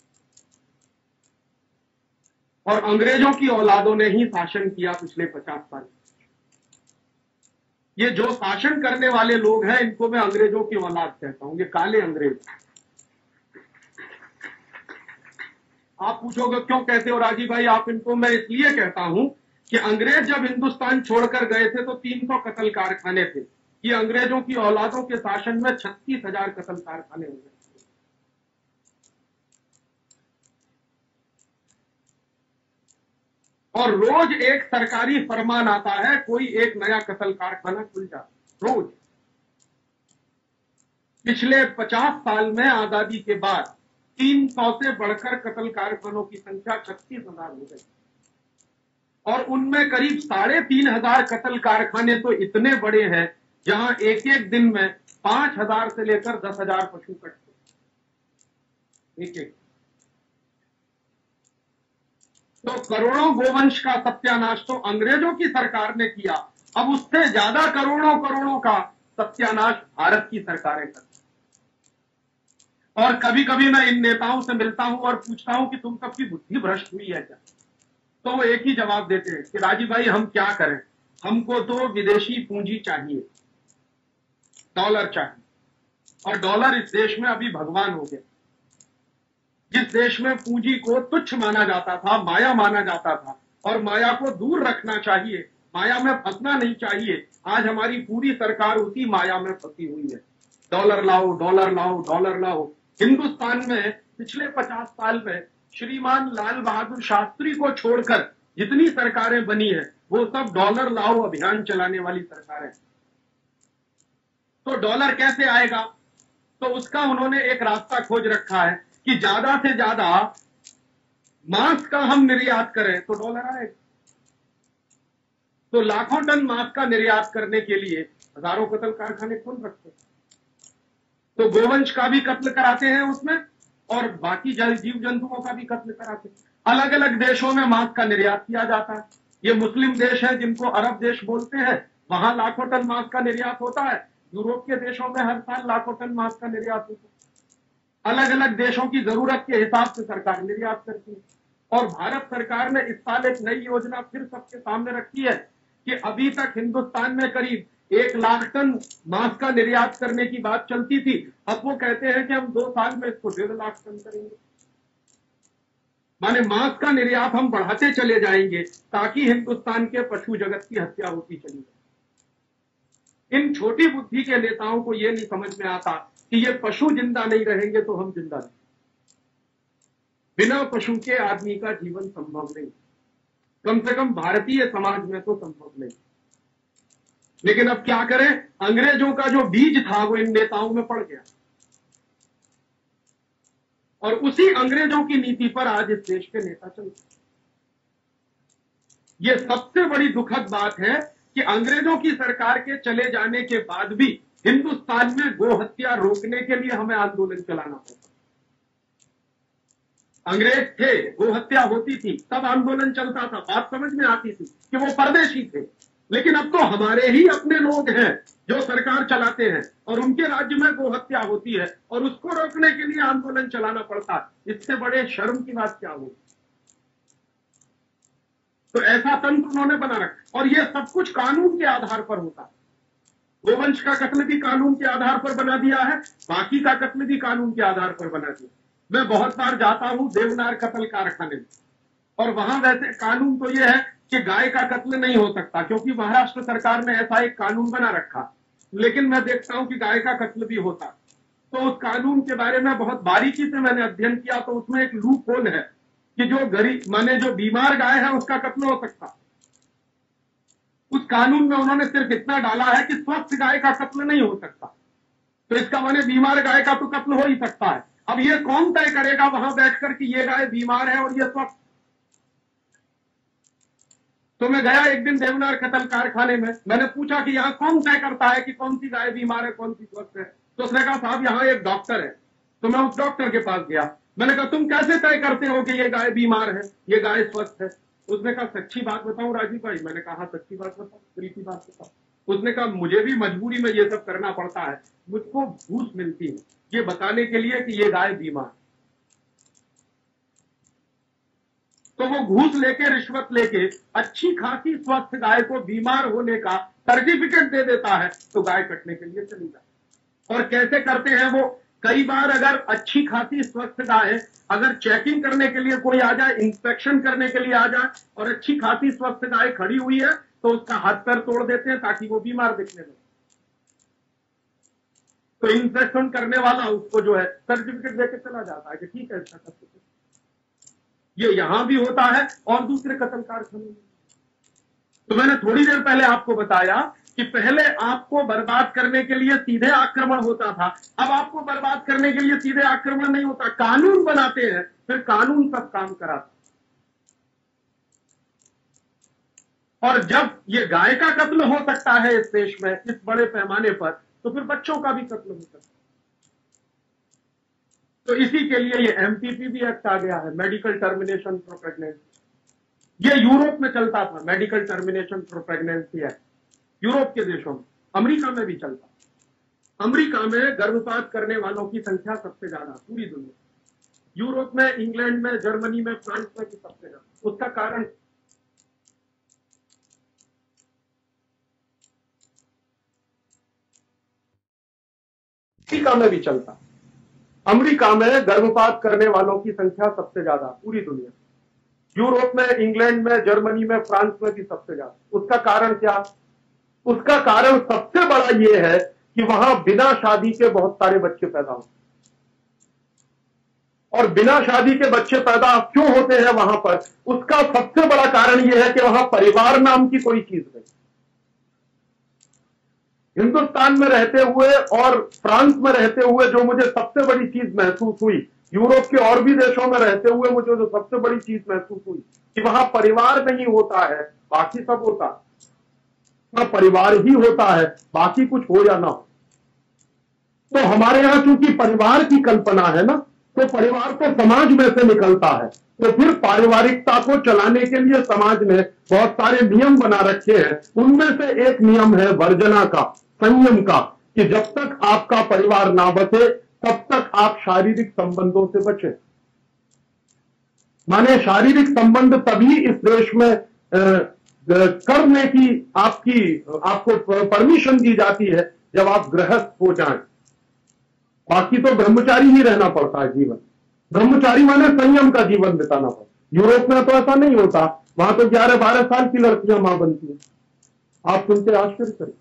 और अंग्रेजों की औलादों ने ही शासन किया पिछले पचास साल। ये जो शासन करने वाले लोग हैं इनको मैं अंग्रेजों की औलाद कहता हूं, ये काले अंग्रेज। आप पूछोगे क्यों कहते हो राजीव भाई आप इनको? मैं इसलिए कहता हूं कि अंग्रेज जब हिंदुस्तान छोड़कर गए थे तो तीन सौ कत्ल कारखाने थे। ये अंग्रेजों की औलादों के शासन में छत्तीस हजार कत्ल कारखाने हो गए। और रोज एक सरकारी फरमान आता है, कोई एक नया कत्ल कारखाना खुल जाता रोज। पिछले पचास साल में आजादी के बाद तीन सौ से बढ़कर कत्ल कारखानों की संख्या छत्तीस हजार हो गई, और उनमें करीब साढ़े तीन हजार कत्ल कारखाने तो इतने बड़े हैं जहां एक एक दिन में पांच हजार से लेकर दस हजार पशु कटते एक एक। तो करोड़ों गोवंश का सत्यानाश तो अंग्रेजों की सरकार ने किया, अब उससे ज्यादा करोड़ों करोड़ों का सत्यानाश भारत की सरकारें करती। और कभी कभी मैं इन नेताओं से मिलता हूं और पूछता हूं कि तुम सबकी बुद्धि भ्रष्ट हुई है क्या, तो वो एक ही जवाब देते हैं कि राजीव भाई हम क्या करें, हमको तो विदेशी पूंजी चाहिए, डॉलर चाहिए, और डॉलर इस देश में अभी भगवान हो गया। जिस देश में पूंजी को तुच्छ माना जाता था, माया माना जाता था, और माया को दूर रखना चाहिए, माया में फंसना नहीं चाहिए, आज हमारी पूरी सरकार उसी माया में फंसी हुई है। डॉलर लाओ, डॉलर लाओ, डॉलर लाओ। हिंदुस्तान में पिछले पचास साल में श्रीमान लाल बहादुर शास्त्री को छोड़कर जितनी सरकारें बनी है वो सब डॉलर लाओ अभियान चलाने वाली सरकारें। तो डॉलर कैसे आएगा, तो उसका उन्होंने एक रास्ता खोज रखा है कि ज्यादा से ज्यादा मांस का हम निर्यात करें तो डॉलर आएगा। तो लाखों टन मांस का निर्यात करने के लिए हजारों कत्ल कारखाने खोल रखते हैं। तो गोवंश का भी कत्ल कराते हैं उसमें, और बाकी जल जीव जंतुओं का भी कत्ल कराते हैं। अलग अलग देशों में मांस का निर्यात किया जाता है। ये मुस्लिम देश है जिनको अरब देश बोलते हैं, वहां लाखों टन मांस का निर्यात होता है। यूरोप के देशों में हर साल लाखों टन मांस का निर्यात होता है। अलग अलग देशों की जरूरत के हिसाब से सरकार निर्यात करती है। और भारत सरकार ने इस साल एक नई योजना फिर सबके सामने रखी है कि अभी तक हिंदुस्तान में करीब एक लाख टन मांस का निर्यात करने की बात चलती थी, अब वो कहते हैं कि हम दो साल में इसको डेढ़ लाख टन करेंगे। माने मांस का निर्यात हम बढ़ाते चले जाएंगे ताकि हिंदुस्तान के पशु जगत की हत्या होती चली जाए। इन छोटी बुद्धि के नेताओं को यह नहीं समझ में आता कि ये पशु जिंदा नहीं रहेंगे तो हम जिंदा नहीं। बिना पशु के आदमी का जीवन संभव नहीं, कम से कम भारतीय समाज में तो संभव नहीं। लेकिन अब क्या करें, अंग्रेजों का जो बीज था वो इन नेताओं में पड़ गया, और उसी अंग्रेजों की नीति पर आज इस देश के नेता चलते। ये सबसे बड़ी दुखद बात है कि अंग्रेजों की सरकार के चले जाने के बाद भी हिंदुस्तान में गो हत्या रोकने के लिए हमें आंदोलन चलाना पड़ा। अंग्रेज थे, गो हत्या होती थी, तब आंदोलन चलता था, बात समझ में आती थी कि वो परदेशी थे। लेकिन अब तो हमारे ही अपने लोग हैं जो सरकार चलाते हैं और उनके राज्य में गो हत्या होती है और उसको रोकने के लिए आंदोलन चलाना पड़ता है। इससे बड़े शर्म की बात क्या होगी। तो ऐसा तंत्र उन्होंने बना रखा, और यह सब कुछ कानून के आधार पर होता है। गोवंश का कत्ल भी कानून के आधार पर बना दिया है, बाकी का कत्ल भी कानून के आधार पर बना दिया। मैं बहुत बार जाता हूं देवनार कत्ल कारखाने में, और वहां वैसे कानून तो यह है कि गाय का कत्ल नहीं हो सकता, क्योंकि महाराष्ट्र सरकार ने ऐसा एक कानून बना रखा। लेकिन मैं देखता हूं कि गाय का कत्ल भी होता। तो उस कानून के बारे में बहुत बारीकी से मैंने अध्ययन किया, तो उसमें एक लूप होल है कि जो गरीब माने जो बीमार गाय है उसका कत्ल हो सकता। उस कानून में उन्होंने सिर्फ इतना डाला है कि स्वस्थ गाय का कत्ल नहीं हो सकता। तो इसका माने बीमार गाय का तो कत्ल हो ही सकता है। अब ये कौन तय करेगा वहां बैठकर कि ये गाय बीमार है और ये स्वस्थ। तो मैं गया एक दिन देवनार कत्ल कारखाने में, मैंने पूछा कि यहाँ कौन तय करता है कि कौन सी गाय बीमार है कौन सी स्वस्थ है। तो उसने कहा साहब यहाँ एक डॉक्टर है। तो मैं उस डॉक्टर के पास गया, मैंने कहा तुम कैसे तय करते हो कि ये गाय बीमार है ये गाय स्वस्थ है। उसने कहा सच्ची बात बताऊं राजीव भाई। मैंने कहा सच्ची बात बताओ, प्रीति बात बताओ। उसने कहा मुझे भी मजबूरी में ये सब करना पड़ता है, मुझको घूस मिलती है ये बताने के लिए कि ये गाय बीमार। तो वो घूस लेके रिश्वत लेके अच्छी खासी स्वस्थ गाय को बीमार होने का सर्टिफिकेट दे देता है, तो गाय कटने के लिए चली जाए। और कैसे करते हैं वो, कई बार अगर अच्छी खासी स्वस्थ गाय अगर चेकिंग करने के लिए कोई आ जाए, इंस्पेक्शन करने के लिए आ जाए और अच्छी खासी स्वस्थ गाय खड़ी हुई है तो उसका हाथ पैर तोड़ देते हैं ताकि वो बीमार दिखने लगे। तो इंस्पेक्शन करने वाला उसको जो है सर्टिफिकेट देके चला जाता है कि ठीक है इसका सर्टिफिकेट। ये यहां भी होता है और दूसरे कत्ल कारखानों में। तो मैंने थोड़ी देर पहले आपको बताया कि पहले आपको बर्बाद करने के लिए सीधे आक्रमण होता था, अब आपको बर्बाद करने के लिए सीधे आक्रमण नहीं होता, कानून बनाते हैं, फिर कानून सब काम कराता। और जब ये गाय का कत्ल हो सकता है इस देश में इस बड़े पैमाने पर, तो फिर बच्चों का भी कत्ल हो सकता है। तो इसी के लिए ये एमटीपी भी एक्ट आ गया है, मेडिकल टर्मिनेशन फॉर प्रेगनेंसी। ये यूरोप में चलता था, medical termination for pregnancy act, Europe के देशों में, अमेरिका में भी चलता। अमेरिका में गर्भपात करने वालों की संख्या सबसे ज्यादा पूरी दुनिया, यूरोप में, इंग्लैंड में, जर्मनी में, फ्रांस में भी सबसे ज्यादा। उसका कारण अमेरिका में भी चलता। अमेरिका में गर्भपात करने वालों की संख्या सबसे ज्यादा पूरी दुनिया, यूरोप में, इंग्लैंड में, जर्मनी में, फ्रांस में भी सबसे ज्यादा। उसका कारण क्या? उसका कारण सबसे बड़ा यह है कि वहां बिना शादी के बहुत सारे बच्चे पैदा होते हैं। और बिना शादी के बच्चे पैदा क्यों होते हैं वहां पर? उसका सबसे बड़ा कारण यह है कि वहां परिवार नाम की कोई चीज नहीं। हिंदुस्तान में रहते हुए और फ्रांस में रहते हुए जो मुझे सबसे बड़ी चीज महसूस हुई, यूरोप के और भी देशों में रहते हुए मुझे जो सबसे बड़ी चीज महसूस हुई कि वहां परिवार नहीं होता है, बाकी सब होता है। वहां परिवार ही होता है, बाकी कुछ हो या ना हो। तो हमारे यहां चूंकि परिवार की कल्पना है ना, तो परिवार तो समाज में से निकलता है। तो फिर पारिवारिकता को चलाने के लिए समाज ने बहुत सारे नियम बना रखे हैं। उनमें से एक नियम है वर्जना का, संयम का, कि जब तक आपका परिवार ना बचे तब तक आप शारीरिक संबंधों से बचे। माने शारीरिक संबंध तभी इस देश में आ, करने की आपकी आपको परमिशन दी जाती है जब आप गृहस्थ हो जाएं। बाकी तो ब्रह्मचारी ही रहना पड़ता है जीवन। ब्रह्मचारी माने संयम का जीवन बिताना पड़ता। यूरोप में तो ऐसा नहीं होता, वहां तो ग्यारह बारह साल की लड़कियां मां बनती हैं। आप सुनते आश्चर्य करें।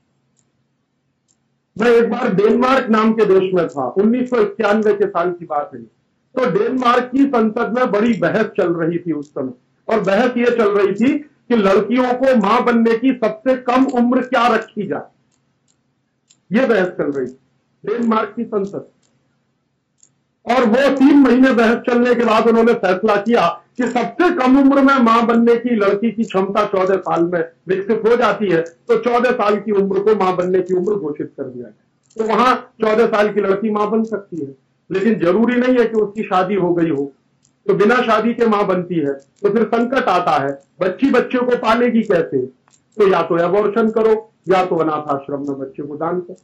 मैं एक बार डेनमार्क नाम के देश में था, उन्नीस सौ इक्यानवे के साल की बात है। तो डेनमार्क की संसद में बड़ी बहस चल रही थी उस समय, और बहस ये चल रही थी कि लड़कियों को मां बनने की सबसे कम उम्र क्या रखी जाए। यह बहस चल रही थी डेनमार्क की संसद। और वो तीन महीने बहस चलने के बाद उन्होंने फैसला किया कि सबसे कम उम्र में मां बनने की लड़की की क्षमता चौदह साल में विकसित हो जाती है, तो चौदह साल की उम्र को मां बनने की उम्र घोषित कर दिया गया। तो वहां चौदह साल की लड़की मां बन सकती है, लेकिन जरूरी नहीं है कि उसकी शादी हो गई हो। तो बिना शादी के मां बनती है तो फिर संकट आता है, बच्ची बच्चे को पालेगी कैसे? तो या तो एबॉर्शन करो या तो अनाथ आश्रम में बच्चे को दान करो।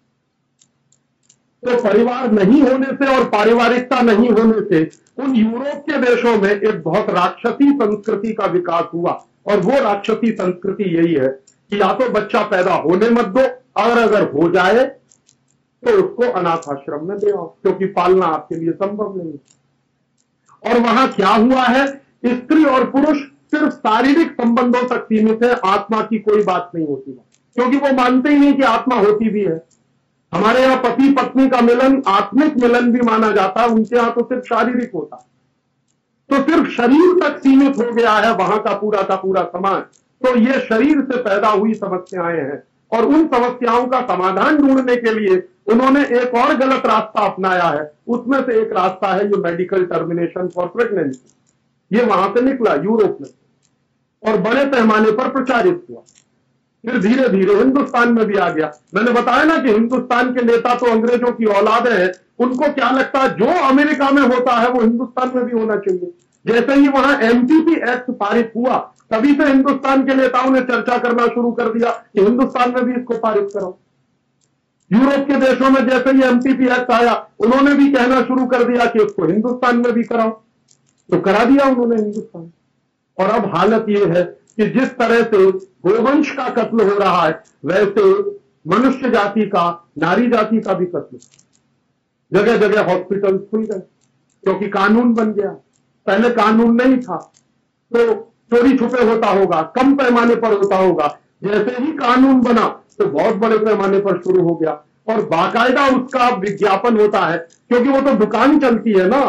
तो परिवार नहीं होने से और पारिवारिकता नहीं होने से उन यूरोप के देशों में एक बहुत राक्षसी संस्कृति का विकास हुआ। और वो राक्षसी संस्कृति यही है कि या तो बच्चा पैदा होने मत दो, और अगर हो जाए तो उसको अनाथ आश्रम में दे आओ, क्योंकि पालना आपके लिए संभव नहीं। और वहां क्या हुआ है, स्त्री और पुरुष सिर्फ शारीरिक संबंधों तक सीमित है, आत्मा की कोई बात नहीं होती, क्योंकि वो मानते ही नहीं कि आत्मा होती भी है। हमारे यहाँ पति पत्नी का मिलन आत्मिक मिलन भी माना जाता है, उनके यहाँ तो सिर्फ शारीरिक होता है। तो सिर्फ शरीर तक सीमित हो गया है वहां का पूरा का पूरा समाज। तो ये शरीर से पैदा हुई समस्याएं हैं, और उन समस्याओं का समाधान ढूंढने के लिए उन्होंने एक और गलत रास्ता अपनाया है। उसमें से एक रास्ता है ये मेडिकल टर्मिनेशन फॉर प्रेगनेंसी। ये वहां से निकला यूरोप में और बड़े पैमाने पर प्रचारित हुआ, फिर धीरे धीरे हिंदुस्तान में भी आ गया। मैंने बताया ना कि हिंदुस्तान के नेता तो अंग्रेजों की औलाद है, उनको क्या लगता है जो अमेरिका में होता है वो हिंदुस्तान में भी होना चाहिए। जैसे ही वहां एमटीपी एक्ट पारित हुआ, तभी से हिंदुस्तान के नेताओं ने चर्चा करना शुरू कर दिया कि हिंदुस्तान में भी इसको पारित करो। यूरोप के देशों में जैसे ही एमटीपी एक्ट आया, उन्होंने भी कहना शुरू कर दिया कि उसको हिंदुस्तान में भी कराओ। तो करा दिया उन्होंने हिंदुस्तान। और अब हालत यह है कि जिस तरह से गोवंश का कत्ल हो रहा है, वैसे मनुष्य जाति का, नारी जाति का भी कत्ल। जगह जगह हॉस्पिटल खुल गए क्योंकि कानून बन गया। पहले कानून नहीं था, तो चोरी छुपे होता होगा, कम पैमाने पर होता होगा। जैसे ही कानून बना तो बहुत बड़े पैमाने पर शुरू हो गया, और बाकायदा उसका विज्ञापन होता है, क्योंकि वो तो दुकान चलती है ना।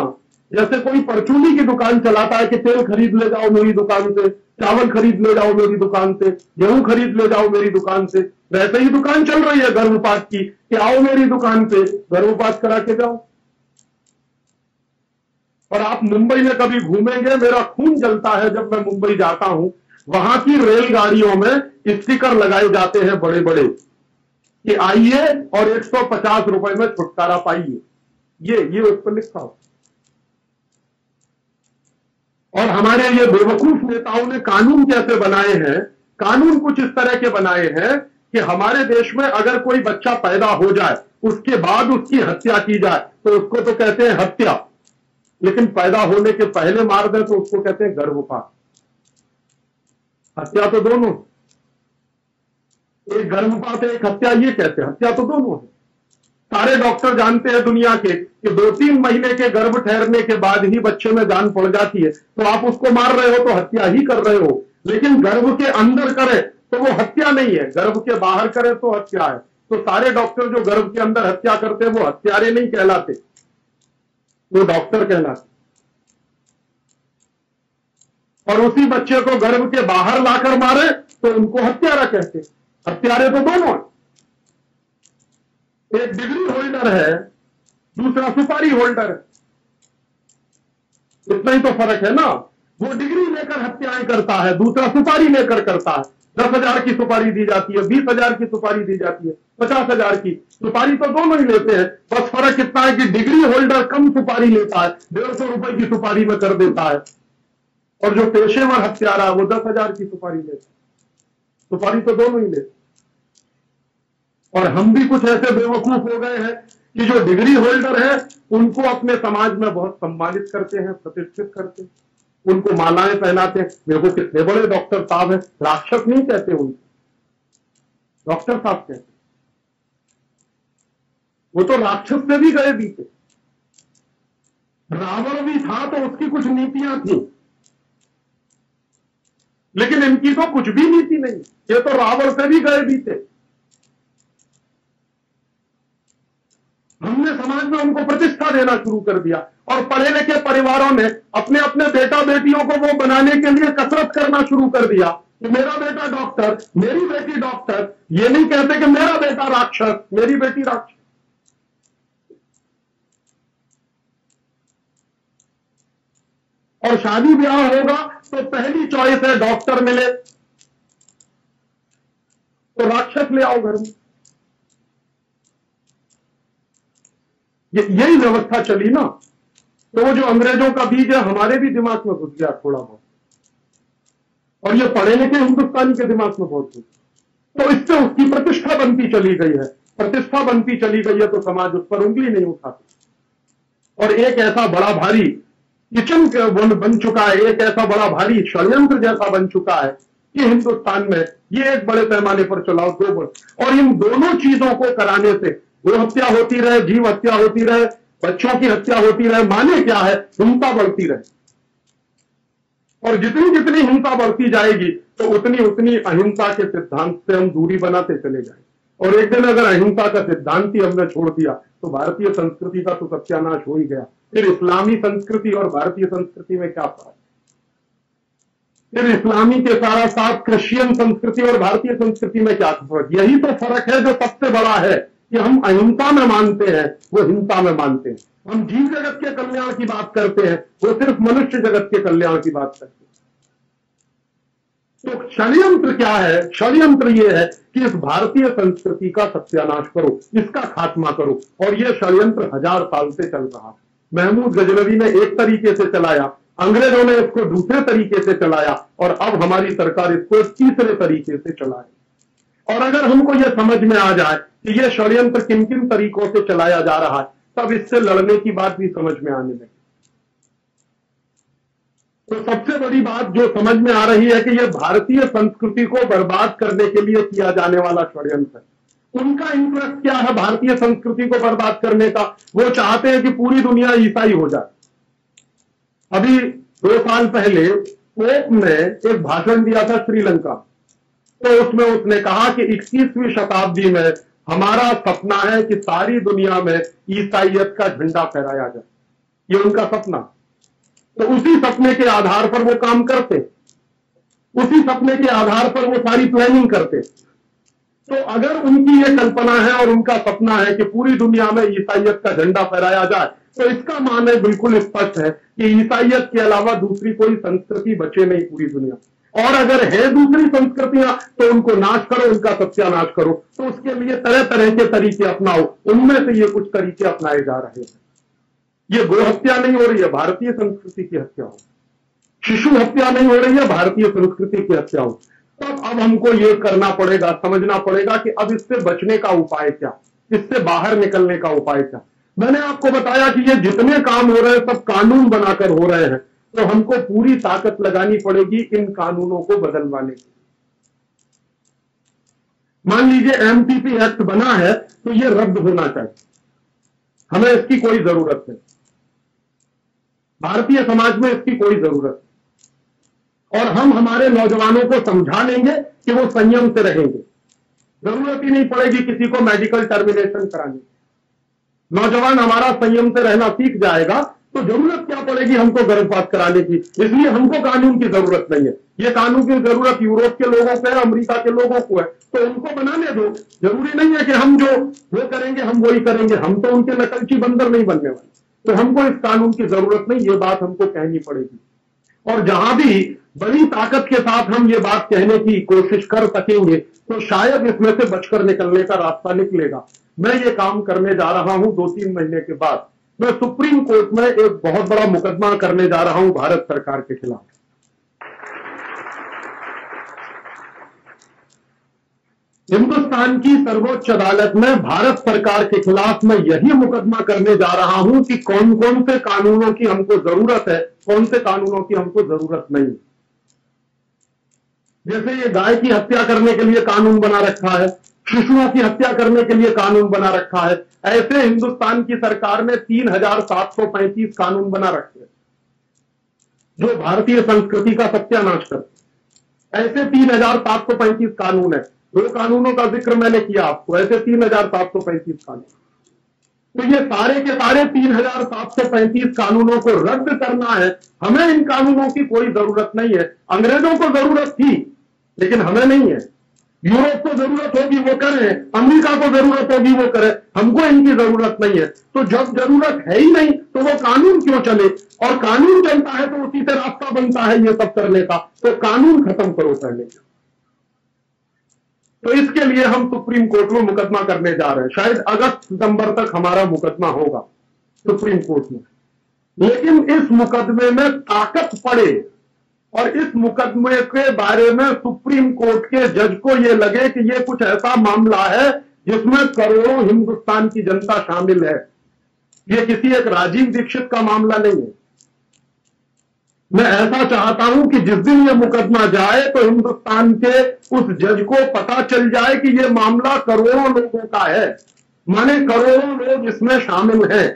जैसे कोई परचूनी की दुकान चलाता है कि तेल खरीद ले जाओ मेरी दुकान से, चावल खरीद ले जाओ मेरी दुकान से, गेहूं खरीद ले जाओ मेरी दुकान से, वैसे ही दुकान चल रही है गर्भपात की कि आओ मेरी दुकान पे गर्भपात करा के जाओ। और आप मुंबई में कभी घूमेंगे, मेरा खून जलता है जब मैं मुंबई जाता हूं, वहां की रेलगाड़ियों में स्टिकर लगाए जाते हैं बड़े बड़े कि आइए और एक सौ पचास रुपए में छुटकारा पाइए, ये ये उस पर लिखा हो। और हमारे ये बेवकूफ नेताओं ने कानून कैसे बनाए हैं, कानून कुछ इस तरह के बनाए हैं कि हमारे देश में अगर कोई बच्चा पैदा हो जाए उसके बाद उसकी हत्या की जाए तो उसको तो कहते हैं हत्या, लेकिन पैदा होने के पहले मार दें तो उसको कहते हैं गर्भपात। हत्या तो दोनों, एक गर्भपात है एक हत्या, ये कहते हैं हत्या तो दोनों है। सारे डॉक्टर जानते हैं दुनिया के कि दो तीन महीने के गर्भ ठहरने के बाद ही बच्चे में जान पड़ जाती है, तो आप उसको मार रहे हो तो हत्या ही कर रहे हो। लेकिन गर्भ के अंदर करे तो वो हत्या नहीं है, गर्भ के बाहर करे तो हत्या है। तो सारे डॉक्टर जो गर्भ के अंदर हत्या करते हैं वो हत्यारे नहीं कहलाते, वो डॉक्टर कहलाते। और उसी बच्चे को गर्भ के बाहर लाकर मारे तो उनको हत्यारा कहते। हत्यारे तो दोनों है, एक डिग्री होल्डर है दूसरा सुपारी होल्डर है, इतना ही तो फर्क है ना। वो डिग्री लेकर हत्याएं करता है, दूसरा सुपारी लेकर करता है। दस हजार की सुपारी दी जाती है, बीस हजार की सुपारी दी जाती है, पचास हजार की सुपारी तो दोनों ही लेते हैं। बस फर्क इतना है कि डिग्री होल्डर कम सुपारी लेता है, डेढ़ सौ रुपए की सुपारी में कर देता है, और जो पेशेवर हत्यारा वो दस हजार की सुपारी लेता है। सुपारी तो दोनों ही लेते। और हम भी कुछ ऐसे बेवकूफ हो गए हैं कि जो डिग्री होल्डर है उनको अपने समाज में बहुत सम्मानित करते हैं, प्रतिष्ठित करते हैं, उनको मालाएं पहनाते हैं। मेरे को कितने बड़े डॉक्टर साहब हैं, राक्षस नहीं कहते उनको, डॉक्टर साहब कहते, वो तो राक्षस से भी गए बीते। रावण भी था तो उसकी कुछ नीतियां थी, लेकिन इनकी तो कुछ भी नीति नहीं, ये तो रावण से भी गए बीते। हमने समाज में उनको प्रतिष्ठा देना शुरू कर दिया, और पढ़े लिखे परिवारों ने अपने अपने बेटा बेटियों को वो बनाने के लिए कसरत करना शुरू कर दिया कि मेरा बेटा डॉक्टर, मेरी बेटी डॉक्टर। ये नहीं कहते कि मेरा बेटा राक्षस, मेरी बेटी राक्षस। और शादी ब्याह होगा तो पहली चॉइस है डॉक्टर मिले तो राक्षस ले आओ घर में। ये यही व्यवस्था चली ना। तो वो जो अंग्रेजों का बीज है हमारे भी दिमाग में घुस गया थोड़ा बहुत, और ये पढ़े लिखे हिंदुस्तानी के दिमाग में बहुत घुस, तो इससे उसकी प्रतिष्ठा बनती चली गई है। प्रतिष्ठा बनती चली गई है तो समाज उस पर उंगली नहीं उठाता। और एक ऐसा बड़ा भारी किचन बन चुका है, एक ऐसा बड़ा भारी षड्यंत्र जैसा बन चुका है कि हिंदुस्तान में ये एक बड़े पैमाने पर चलाओ दो बड़। और इन दोनों चीजों को कराने से गो हत्या होती रहे, जीव हत्या होती रहे, बच्चों की हत्या होती रहे, माने क्या है, हिंसा बढ़ती रहे। और जितनी जितनी हिंसा बढ़ती जाएगी तो उतनी उतनी अहिंसा के सिद्धांत से हम दूरी बनाते चले जाएंगे। और एक दिन अगर अहिंसा का सिद्धांत ही हमने छोड़ दिया तो भारतीय संस्कृति का तो सत्यानाश हो ही गया। फिर इस्लामी संस्कृति और भारतीय संस्कृति में क्या फर्क? फिर इस्लामी के सारा साथ क्रिश्चियन संस्कृति और भारतीय संस्कृति में क्या फर्क? यही तो फर्क है जो सबसे बड़ा है कि हम अहिंसा में मानते हैं, वो हिंसा में मानते हैं। हम जीव जगत के कल्याण की बात करते हैं, वो सिर्फ मनुष्य जगत के कल्याण की बात करते हैं। तो षड्यंत्र क्या है? षड्यंत्र ये है कि इस भारतीय संस्कृति का सत्यानाश करो, इसका खात्मा करो। और ये षड्यंत्र हजार साल से चल रहा। महमूद गजनवी ने एक तरीके से चलाया, अंग्रेजों ने इसको दूसरे तरीके से चलाया, और अब हमारी सरकार इसको तीसरे तरीके से चलाए। और अगर हमको यह समझ में आ जाए कि यह षड्यंत्र किन किन तरीकों से चलाया जा रहा है, तब इससे लड़ने की बात भी समझ में आने लगी। तो सबसे बड़ी बात जो समझ में आ रही है कि यह भारतीय संस्कृति को बर्बाद करने के लिए किया जाने वाला षड्यंत्र है। उनका इंटरेस्ट क्या है भारतीय संस्कृति को बर्बाद करने का? वो चाहते हैं कि पूरी दुनिया ईसाई हो जाए। अभी दो साल पहले पोप ने एक भाषण दिया था श्रीलंका, तो उसमें उसने कहा कि इक्कीसवीं शताब्दी में हमारा सपना है कि सारी दुनिया में ईसाइयत का झंडा फहराया जाए। ये उनका सपना। तो उसी सपने के आधार पर वो काम करते, उसी सपने के आधार पर वो सारी प्लानिंग करते। तो अगर उनकी ये कल्पना है और उनका सपना है कि पूरी दुनिया में ईसाइयत का झंडा फहराया जाए, तो इसका मान है बिल्कुल स्पष्ट है कि ईसाइयत के अलावा दूसरी कोई संस्कृति बचे नहीं पूरी दुनिया। और अगर है दूसरी संस्कृतियां तो उनको नाश करो, उनका सत्यानाश करो। तो उसके लिए तरह तरह के तरीके अपनाओ। उनमें से ये कुछ तरीके अपनाए जा रहे हैं। ये गो हत्या नहीं हो रही है, भारतीय संस्कृति की हत्या हो। शिशु हत्या नहीं हो रही है, भारतीय संस्कृति की हत्या हो। तब अब हमको ये करना पड़ेगा, समझना पड़ेगा कि अब इससे बचने का उपाय क्या, इससे बाहर निकलने का उपाय क्या। मैंने आपको बताया कि ये जितने काम हो रहे हैं सब कानून बनाकर हो रहे हैं, तो हमको पूरी ताकत लगानी पड़ेगी इन कानूनों को बदलवाने की। मान लीजिए एमटीपी एक्ट बना है तो ये रद्द होना चाहिए, हमें इसकी कोई जरूरत नहीं, भारतीय समाज में इसकी कोई जरूरत नहीं। और हम हमारे नौजवानों को समझा लेंगे कि वो संयम से रहेंगे, जरूरत ही नहीं पड़ेगी किसी को मेडिकल टर्मिनेशन कराने। नौजवान हमारा संयम से रहना सीख जाएगा तो जरूरत क्या पड़ेगी हमको गर्भपात कराने की। इसलिए हमको कानून की जरूरत नहीं है, ये कानून की जरूरत यूरोप के लोगों को है, अमेरिका के लोगों को है, तो उनको बनाने दो। जरूरी नहीं है कि हम जो वो करेंगे हम वही करेंगे, हम तो उनके नकलची बंदर नहीं बनने वाले। तो हमको इस कानून की जरूरत नहीं, ये बात हमको कहनी पड़ेगी। और जहां भी बड़ी ताकत के साथ हम ये बात कहने की कोशिश कर सकेंगे तो शायद इसमें से बचकर निकलने का रास्ता निकलेगा। मैं ये काम करने जा रहा हूं दो तीन महीने के बाद। मैं सुप्रीम कोर्ट में एक बहुत बड़ा मुकदमा करने जा रहा हूं भारत सरकार के खिलाफ। हिंदुस्तान की सर्वोच्च अदालत में भारत सरकार के खिलाफ मैं यही मुकदमा करने जा रहा हूं कि कौन कौन से कानूनों की हमको जरूरत है, कौन से कानूनों की हमको जरूरत नहीं। जैसे ये गाय की हत्या करने के लिए कानून बना रखा है, शिशुओं की हत्या करने के लिए कानून बना रखा है, ऐसे हिंदुस्तान की सरकार ने तीन हजार सात सौ पैंतीस कानून बना रखे हैं जो भारतीय संस्कृति का सत्यानाश करते। ऐसे तीन हजार सात सौ पैंतीस कानून है, दो कानूनों का जिक्र मैंने किया आपको, ऐसे तीन हजार सात सौ पैंतीस कानून। तो ये सारे के सारे तीन हजार सात सौ पैंतीस कानूनों को रद्द करना है। हमें इन कानूनों की कोई जरूरत नहीं है। अंग्रेजों को जरूरत थी लेकिन हमें नहीं है। यूरोप को जरूरत होगी वो करें, अमेरिका को जरूरत होगी वो करें, हमको इनकी जरूरत नहीं है। तो जब जरूरत है ही नहीं तो वो कानून क्यों चले, और कानून चलता है तो उसी से रास्ता बनता है ये सब करने का। तो कानून खत्म करो पहले। तो इसके लिए हम सुप्रीम कोर्ट में मुकदमा करने जा रहे हैं। शायद अगस्त सितंबर तक हमारा मुकदमा होगा सुप्रीम कोर्ट में। लेकिन इस मुकदमे में ताकत पड़े और इस मुकदमे के बारे में सुप्रीम कोर्ट के जज को यह लगे कि यह कुछ ऐसा मामला है जिसमें करोड़ों हिंदुस्तान की जनता शामिल है, यह किसी एक राजीव दीक्षित का मामला नहीं है। मैं ऐसा चाहता हूं कि जिस दिन यह मुकदमा जाए तो हिंदुस्तान के उस जज को पता चल जाए कि यह मामला करोड़ों लोगों का है, माने करोड़ों लोग इसमें शामिल हैं।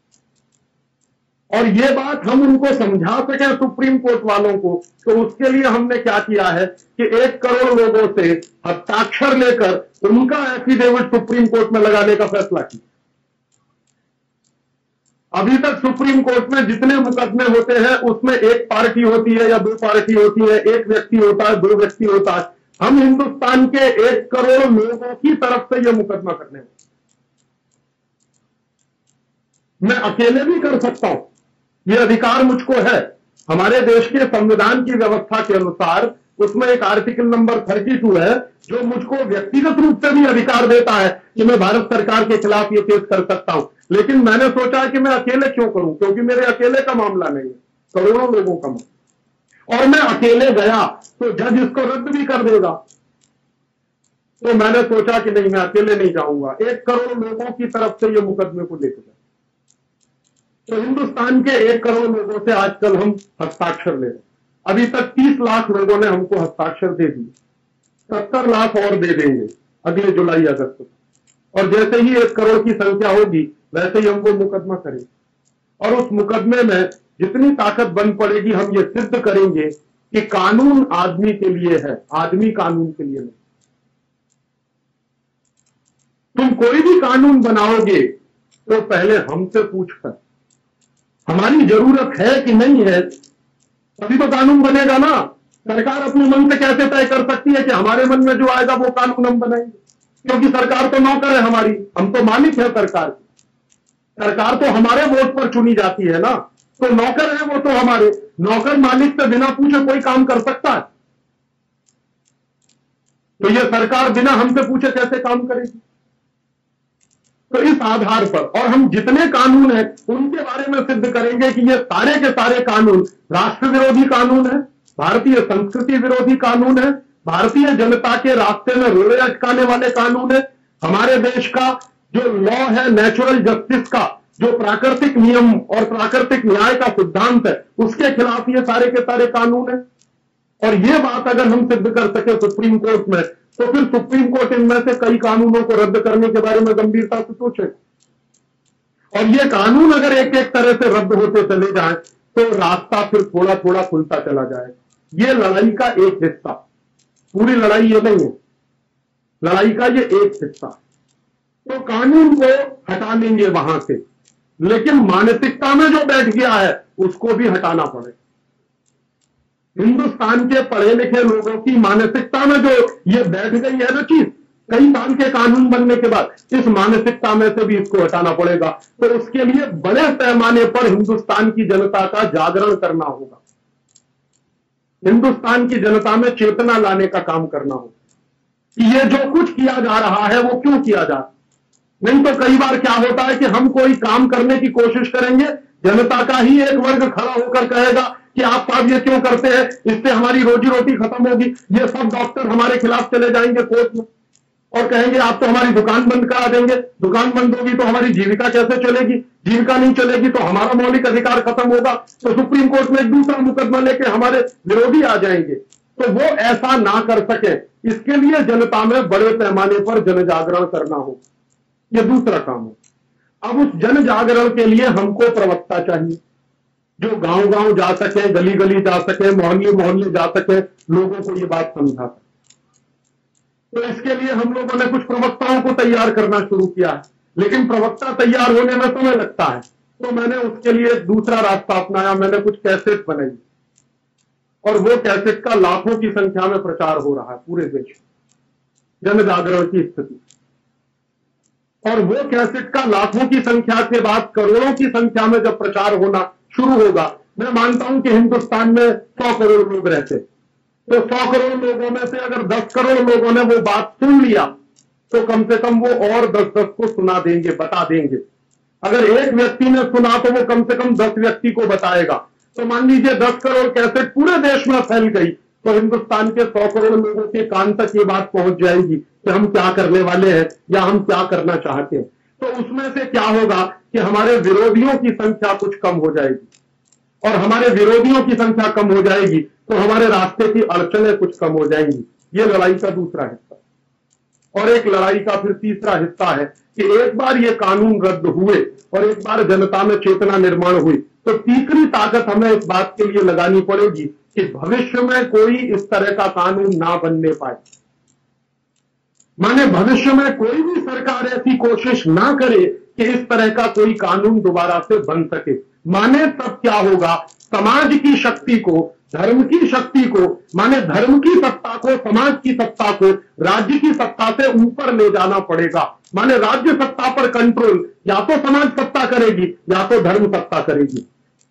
और ये बात हम उनको समझा सकें सुप्रीम कोर्ट वालों को, तो उसके लिए हमने क्या किया है कि एक करोड़ लोगों से हस्ताक्षर लेकर उनका एफिडेविट सुप्रीम कोर्ट में लगाने का फैसला किया। अभी तक सुप्रीम कोर्ट में जितने मुकदमे होते हैं उसमें एक पार्टी होती है या दो पार्टी होती है, एक व्यक्ति होता है, दो व्यक्ति होता है। हम हिंदुस्तान के एक करोड़ लोगों की तरफ से यह मुकदमा करने हैं। मैं अकेले भी कर सकता हूं, यह अधिकार मुझको है। हमारे देश के संविधान की व्यवस्था के अनुसार उसमें एक आर्टिकल नंबर बत्तीस है जो मुझको व्यक्तिगत रूप से भी अधिकार देता है कि मैं भारत सरकार के खिलाफ ये केस कर सकता हूं। लेकिन मैंने सोचा कि मैं अकेले क्यों करूं, क्योंकि मेरे अकेले का मामला नहीं है, करोड़ों लोगों का मामला। और मैं अकेले गया तो जज इसको रद्द भी कर देगा। तो मैंने सोचा कि नहीं, मैं अकेले नहीं जाऊंगा, एक करोड़ लोगों की तरफ से ये मुकदमे को लेकर। तो हिंदुस्तान के एक करोड़ लोगों से आजकल हम हस्ताक्षर ले रहे हैं। अभी तक तीस लाख लोगों ने हमको हस्ताक्षर दे दिए, सत्तर लाख और दे देंगे अगले जुलाई अगस्त को। और जैसे ही एक करोड़ की संख्या होगी वैसे ही हमको मुकदमा करेंगे। और उस मुकदमे में जितनी ताकत बन पड़ेगी हम ये सिद्ध करेंगे कि कानून आदमी के लिए है, आदमी कानून के लिए नहीं। तुम कोई भी कानून बनाओगे तो पहले हमसे पूछकर, हमारी जरूरत है कि नहीं है, तभी तो कानून बनेगा ना। सरकार अपने मन से कैसे तय कर सकती है कि हमारे मन में जो आएगा वो कानून हम बनाएंगे? क्योंकि सरकार तो नौकर है हमारी, हम तो मालिक है सरकार की। सरकार तो हमारे वोट पर चुनी जाती है ना, तो नौकर है वो तो हमारे। नौकर मालिक से बिना पूछे कोई काम कर सकता है? तो ये सरकार बिना हमसे पूछे कैसे काम करेगी? तो इस आधार पर, और हम जितने कानून हैं उनके बारे में सिद्ध करेंगे कि ये सारे के सारे कानून राष्ट्र विरोधी कानून है, भारतीय संस्कृति विरोधी कानून है, भारतीय जनता के रास्ते में रोड़े अटकाने वाले कानून है। हमारे देश का जो लॉ है, नेचुरल जस्टिस का जो प्राकृतिक नियम और प्राकृतिक न्याय का सिद्धांत है, उसके खिलाफ ये सारे के सारे कानून है। और ये बात अगर हम सिद्ध कर सके सुप्रीम कोर्ट में, तो फिर सुप्रीम कोर्ट इनमें से कई कानूनों को रद्द करने के बारे में गंभीरता से सोचे। और ये कानून अगर एक एक तरह से रद्द होते चले जाएं तो रास्ता फिर थोड़ा थोड़ा खुलता चला जाएगा। ये लड़ाई का एक हिस्सा, पूरी लड़ाई ये नहीं है, लड़ाई का ये एक हिस्सा। तो कानून को हटा लेंगे वहां से, लेकिन मानसिकता में जो बैठ गया है उसको भी हटाना पड़ेगा। हिंदुस्तान के पढ़े लिखे लोगों की मानसिकता में जो ये बैठ गई है ना चीज, कई साल के कानून बनने के बाद, इस मानसिकता में से भी इसको हटाना पड़ेगा। तो उसके लिए बड़े पैमाने पर हिंदुस्तान की जनता का जागरण करना होगा, हिंदुस्तान की जनता में चेतना लाने का काम करना होगा कि ये जो कुछ किया जा रहा है वो क्यों किया जा रहा है। नहीं तो कई बार क्या होता है कि हम कोई काम करने की कोशिश करेंगे, जनता का ही एक वर्ग खड़ा होकर कहेगा कि आप साहब ये क्यों करते हैं, इससे हमारी रोजी रोटी खत्म होगी। ये सब डॉक्टर हमारे खिलाफ चले जाएंगे कोर्ट में और कहेंगे आप तो हमारी दुकान बंद करा देंगे, दुकान बंद होगी तो हमारी जीविका कैसे चलेगी, जीविका नहीं चलेगी तो हमारा मौलिक अधिकार खत्म होगा। तो सुप्रीम कोर्ट में एक दूसरा मुकदमा लेके हमारे विरोधी आ जाएंगे। तो वो ऐसा ना कर सके, इसके लिए जनता में बड़े पैमाने पर जन जागरण करना हो, ये दूसरा काम है। अब उस जन जागरण के लिए हमको प्रवक्ता चाहिए जो गांव गांव जा सके, गली गली जा सके, मोहल्ले मोहल्ले जा सके, लोगों को ये बात समझा सके। तो इसके लिए हम लोगों ने कुछ प्रवक्ताओं को तैयार करना शुरू किया है, लेकिन प्रवक्ता तैयार होने में समय लगता है। तो मैंने उसके लिए दूसरा रास्ता अपनाया, मैंने कुछ कैसेट बनाई और वो कैसेट का लाखों की संख्या में प्रचार हो रहा है पूरे देश में, जन जागरण की स्थिति। और वो कैसेट का लाखों की संख्या के बाद करोड़ों की संख्या में जब प्रचार होना शुरू होगा, मैं मानता हूं कि हिंदुस्तान में सौ करोड़ लोग रहते, तो सौ करोड़ लोगों में से अगर दस करोड़ लोगों ने वो बात सुन लिया तो कम से कम वो और दस दस को सुना देंगे, बता देंगे। अगर एक व्यक्ति ने सुना तो वो कम से कम दस व्यक्ति को बताएगा। तो मान लीजिए दस करोड़ कैसेट पूरे देश में फैल गई तो हिंदुस्तान के सौ करोड़ लोगों के कान तक ये बात पहुंच जाएगी कि हम क्या करने वाले हैं या हम क्या करना चाहते हैं। तो उसमें से क्या होगा कि हमारे विरोधियों की संख्या कुछ कम हो जाएगी, और हमारे विरोधियों की संख्या कम हो जाएगी तो हमारे रास्ते की अड़चनें कुछ कम हो जाएंगी। ये लड़ाई का दूसरा हिस्सा। और एक लड़ाई का फिर तीसरा हिस्सा है कि एक बार ये कानून रद्द हुए और एक बार जनता में चेतना निर्माण हुई तो तीसरी ताकत हमें इस बात के लिए लगानी पड़ेगी कि भविष्य में कोई इस तरह का कानून ना बनने पाए। माने भविष्य में कोई भी सरकार ऐसी कोशिश ना करे कि इस तरह का कोई कानून दोबारा से बन सके। माने तब क्या होगा, समाज की शक्ति को, धर्म की शक्ति को, माने धर्म की सत्ता को, समाज की सत्ता को राज्य की सत्ता से ऊपर ले जाना पड़ेगा। माने राज्य सत्ता पर कंट्रोल या तो समाज सत्ता करेगी या तो धर्म सत्ता करेगी।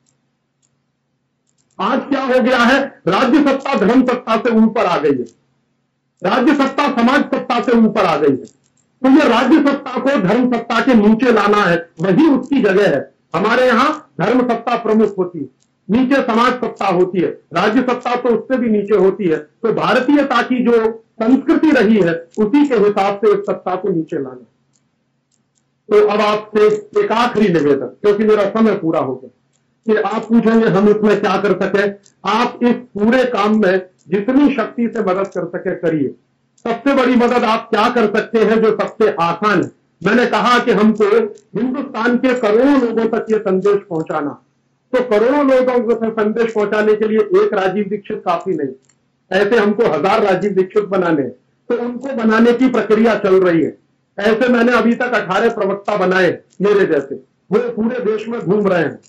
आज क्या हो गया है, राज्य सत्ता धर्म सत्ता से ऊपर आ गई है, राज्य सत्ता समाज सत्ता से ऊपर आ गई है। तो ये राज्य सत्ता को धर्म सत्ता के नीचे लाना है, वही उसकी जगह है। हमारे यहां धर्म सत्ता प्रमुख होती है, नीचे समाज सत्ता होती है, राज्य सत्ता तो उससे भी नीचे होती है। तो भारतीयता की जो संस्कृति रही है उसी के हिसाब से इस सत्ता को नीचे लाना। तो अब आपसे एक आखिरी निवेदन, क्योंकि मेरा समय पूरा हो गया, कि आप पूछेंगे हम इसमें क्या कर सके। आप इस पूरे काम में जितनी शक्ति से मदद कर सके करिए। सबसे बड़ी मदद आप क्या कर सकते हैं जो सबसे आसान है, मैंने कहा कि हमको हिंदुस्तान के करोड़ों लोगों तक ये संदेश पहुंचाना। तो करोड़ों लोगों को संदेश पहुंचाने के लिए एक राजीव दीक्षित काफी नहीं, ऐसे हमको हजार राजीव दीक्षित बनाने, तो उनको बनाने की प्रक्रिया चल रही है। ऐसे मैंने अभी तक अठारह प्रवक्ता बनाए मेरे जैसे, वो पूरे देश में घूम रहे हैं।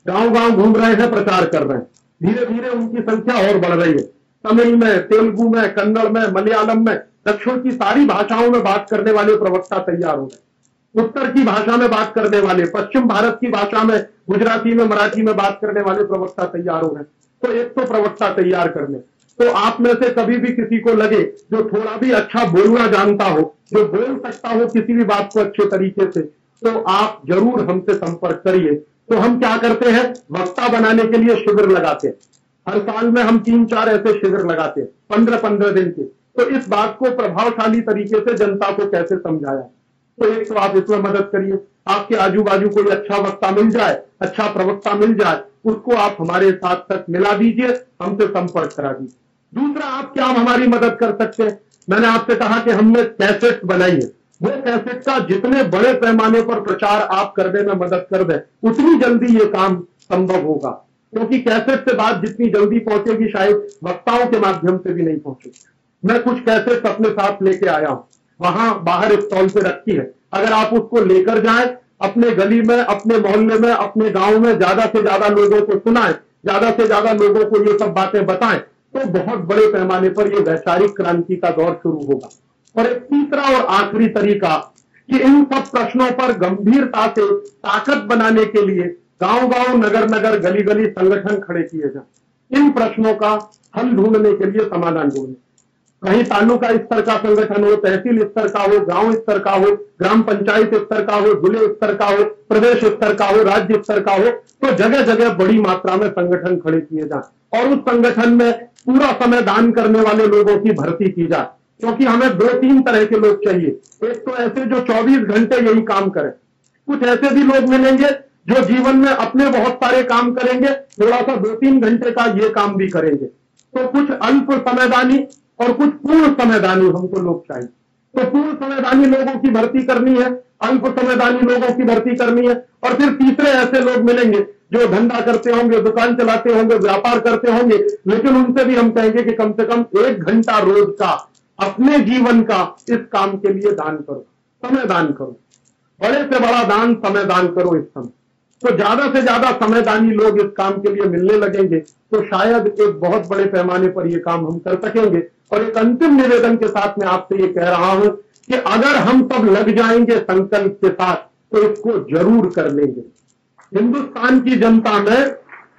गांव गांव घूम रहे हैं, प्रचार कर रहे हैं। धीरे धीरे उनकी संख्या और बढ़ रही है। तमिल में, तेलुगु में, कन्नड़ में, मलयालम में, दक्षिण की सारी भाषाओं में बात करने वाले प्रवक्ता तैयार हो गए। उत्तर की भाषा में बात करने वाले, पश्चिम भारत की भाषा में, गुजराती में, मराठी में बात करने वाले प्रवक्ता तैयार हो गए। तो एक तो प्रवक्ता तैयार करने, तो आप में से कभी भी किसी को लगे जो थोड़ा भी अच्छा बोलना जानता हो, जो बोल सकता हो किसी भी बात को अच्छे तरीके से, तो आप जरूर हमसे संपर्क करिए। तो हम क्या करते हैं, वक्ता बनाने के लिए शिविर लगाते हैं। हर साल में हम तीन चार ऐसे शिविर लगाते हैं, पंद्रह पंद्रह दिन के। तो इस बात को प्रभावशाली तरीके से जनता को कैसे समझाया, तो एक तो आप इसमें मदद करिए। आपके आजू बाजू कोई अच्छा वक्ता मिल जाए, अच्छा प्रवक्ता मिल जाए, उसको आप हमारे साथ तक मिला दीजिए, हमसे संपर्क करा दीजिए। दूसरा, आप क्या हमारी मदद कर सकते हैं, मैंने आपसे कहा कि हमने कैसेट बनाई है। वो कैसेट का जितने बड़े पैमाने पर प्रचार आप करने में मदद कर दें, उतनी जल्दी ये काम संभव होगा। क्योंकि कैसेट से बात जितनी जल्दी पहुंचेगी, शायद वक्ताओं के माध्यम से भी नहीं पहुंचेगी। मैं कुछ कैसेट अपने साथ लेके आया हूं, वहां बाहर स्टॉल पे रखी है। अगर आप उसको लेकर जाएं, अपने गली में, अपने मोहल्ले में, अपने गांव में ज्यादा से ज्यादा लोगों को सुनाएं, ज्यादा से ज्यादा लोगों को ये सब बातें बताएं, तो बहुत बड़े पैमाने पर ये वैचारिक क्रांति का दौर शुरू होगा। और एक तीसरा और आखिरी तरीका कि इन सब प्रश्नों पर गंभीरता से ताकत बनाने के लिए गांव गांव, नगर नगर, गली गली संगठन खड़े किए जाए। इन प्रश्नों का हल ढूंढने के लिए, समाधान ढूंढने, कहीं तालुका स्तर का संगठन हो, तहसील स्तर का हो, गांव स्तर का हो, ग्राम पंचायत स्तर का हो, जिले स्तर का हो, प्रदेश स्तर का हो, राज्य स्तर का हो, तो जगह जगह बड़ी मात्रा में संगठन खड़े किए जाए और उस संगठन में पूरा समय दान करने वाले लोगों की भर्ती की जाए। क्योंकि हमें दो तीन तरह के लोग चाहिए। एक तो ऐसे जो चौबीस घंटे यही काम करें, कुछ ऐसे भी लोग मिलेंगे जो जीवन में अपने बहुत सारे काम करेंगे, थोड़ा सा दो तीन घंटे का ये काम भी करेंगे। तो कुछ अल्प समयदानी और कुछ पूर्ण समयदानी हमको लोग चाहिए। तो पूर्ण समयदानी लोगों की भर्ती करनी है, अल्प समयदानी लोगों की भर्ती करनी है, और फिर तीसरे ऐसे लोग मिलेंगे जो धंधा करते होंगे, दुकान चलाते होंगे, व्यापार करते होंगे, लेकिन उनसे भी हम कहेंगे कि कम से कम एक घंटा रोज का अपने जीवन का इस काम के लिए दान करो, समय दान करो, बड़े से बड़ा दान समय दान करो इस समय। तो ज्यादा से ज्यादा समयदानी लोग इस काम के लिए मिलने लगेंगे, तो शायद एक बहुत बड़े पैमाने पर यह काम हम कर सकेंगे। और एक अंतिम निवेदन के साथ मैं आपसे ये कह रहा हूं कि अगर हम सब लग जाएंगे संकल्प के साथ, तो इसको जरूर कर लेंगे। हिंदुस्तान की जनता में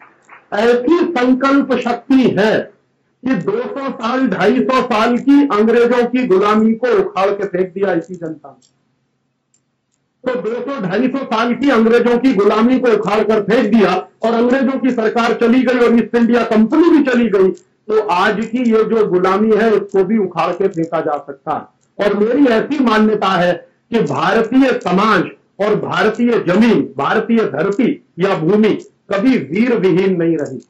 ऐसी संकल्प शक्ति है कि दो सौ साल, ढाई सौ साल की अंग्रेजों की गुलामी को उखाड़ के फेंक दिया इसी जनता ने। तो दो सौ ढाई सौ साल की अंग्रेजों की गुलामी को उखाड़ कर फेंक दिया और अंग्रेजों की सरकार चली गई और ईस्ट इंडिया कंपनी भी चली गई, तो आज की ये जो गुलामी है इसको भी उखाड़ के फेंका जा सकता है। और मेरी ऐसी मान्यता है कि भारतीय समाज और भारतीय जमीन, भारतीय धरती या भूमि कभी वीर विहीन नहीं रही।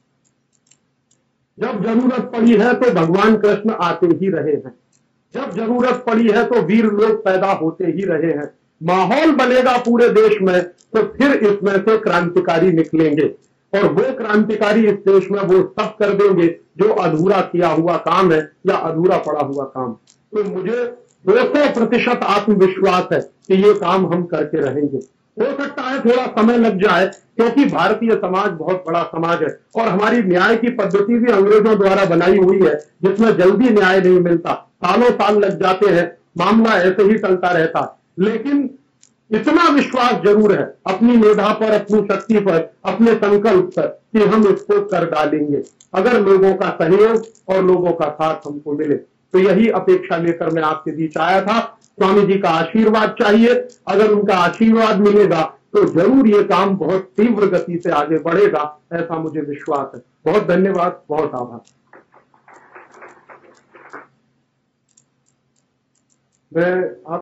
जब जरूरत पड़ी है तो भगवान कृष्ण आते ही रहे हैं, जब जरूरत पड़ी है तो वीर लोग पैदा होते ही रहे हैं। माहौल बनेगा पूरे देश में तो फिर इसमें से क्रांतिकारी निकलेंगे, और वो क्रांतिकारी इस देश में वो सब कर देंगे जो अधूरा किया हुआ काम है या अधूरा पड़ा हुआ काम। तो मुझे दो सौ प्रतिशत आत्मविश्वास है कि ये काम हम करके रहेंगे। हो सकता है थोड़ा समय लग जाए, क्योंकि भारतीय समाज बहुत बड़ा समाज है और हमारी न्याय की पद्धति भी अंग्रेजों द्वारा बनाई हुई है, जिसमें जल्दी न्याय नहीं मिलता, सालों साल लग जाते हैं, मामला ऐसे ही चलता रहता। लेकिन इतना विश्वास जरूर है अपनी मेधा पर, अपनी शक्ति पर, अपने संकल्प पर कि हम इसको कर डालेंगे, अगर लोगों का सहयोग और लोगों का साथ हमको मिले। तो यही अपेक्षा लेकर मैं आपके बीच आया था। स्वामी जी का आशीर्वाद चाहिए, अगर उनका आशीर्वाद मिलेगा तो जरूर ये काम बहुत तीव्र गति से आगे बढ़ेगा, ऐसा मुझे विश्वास है। बहुत धन्यवाद, बहुत आभार। मैं आप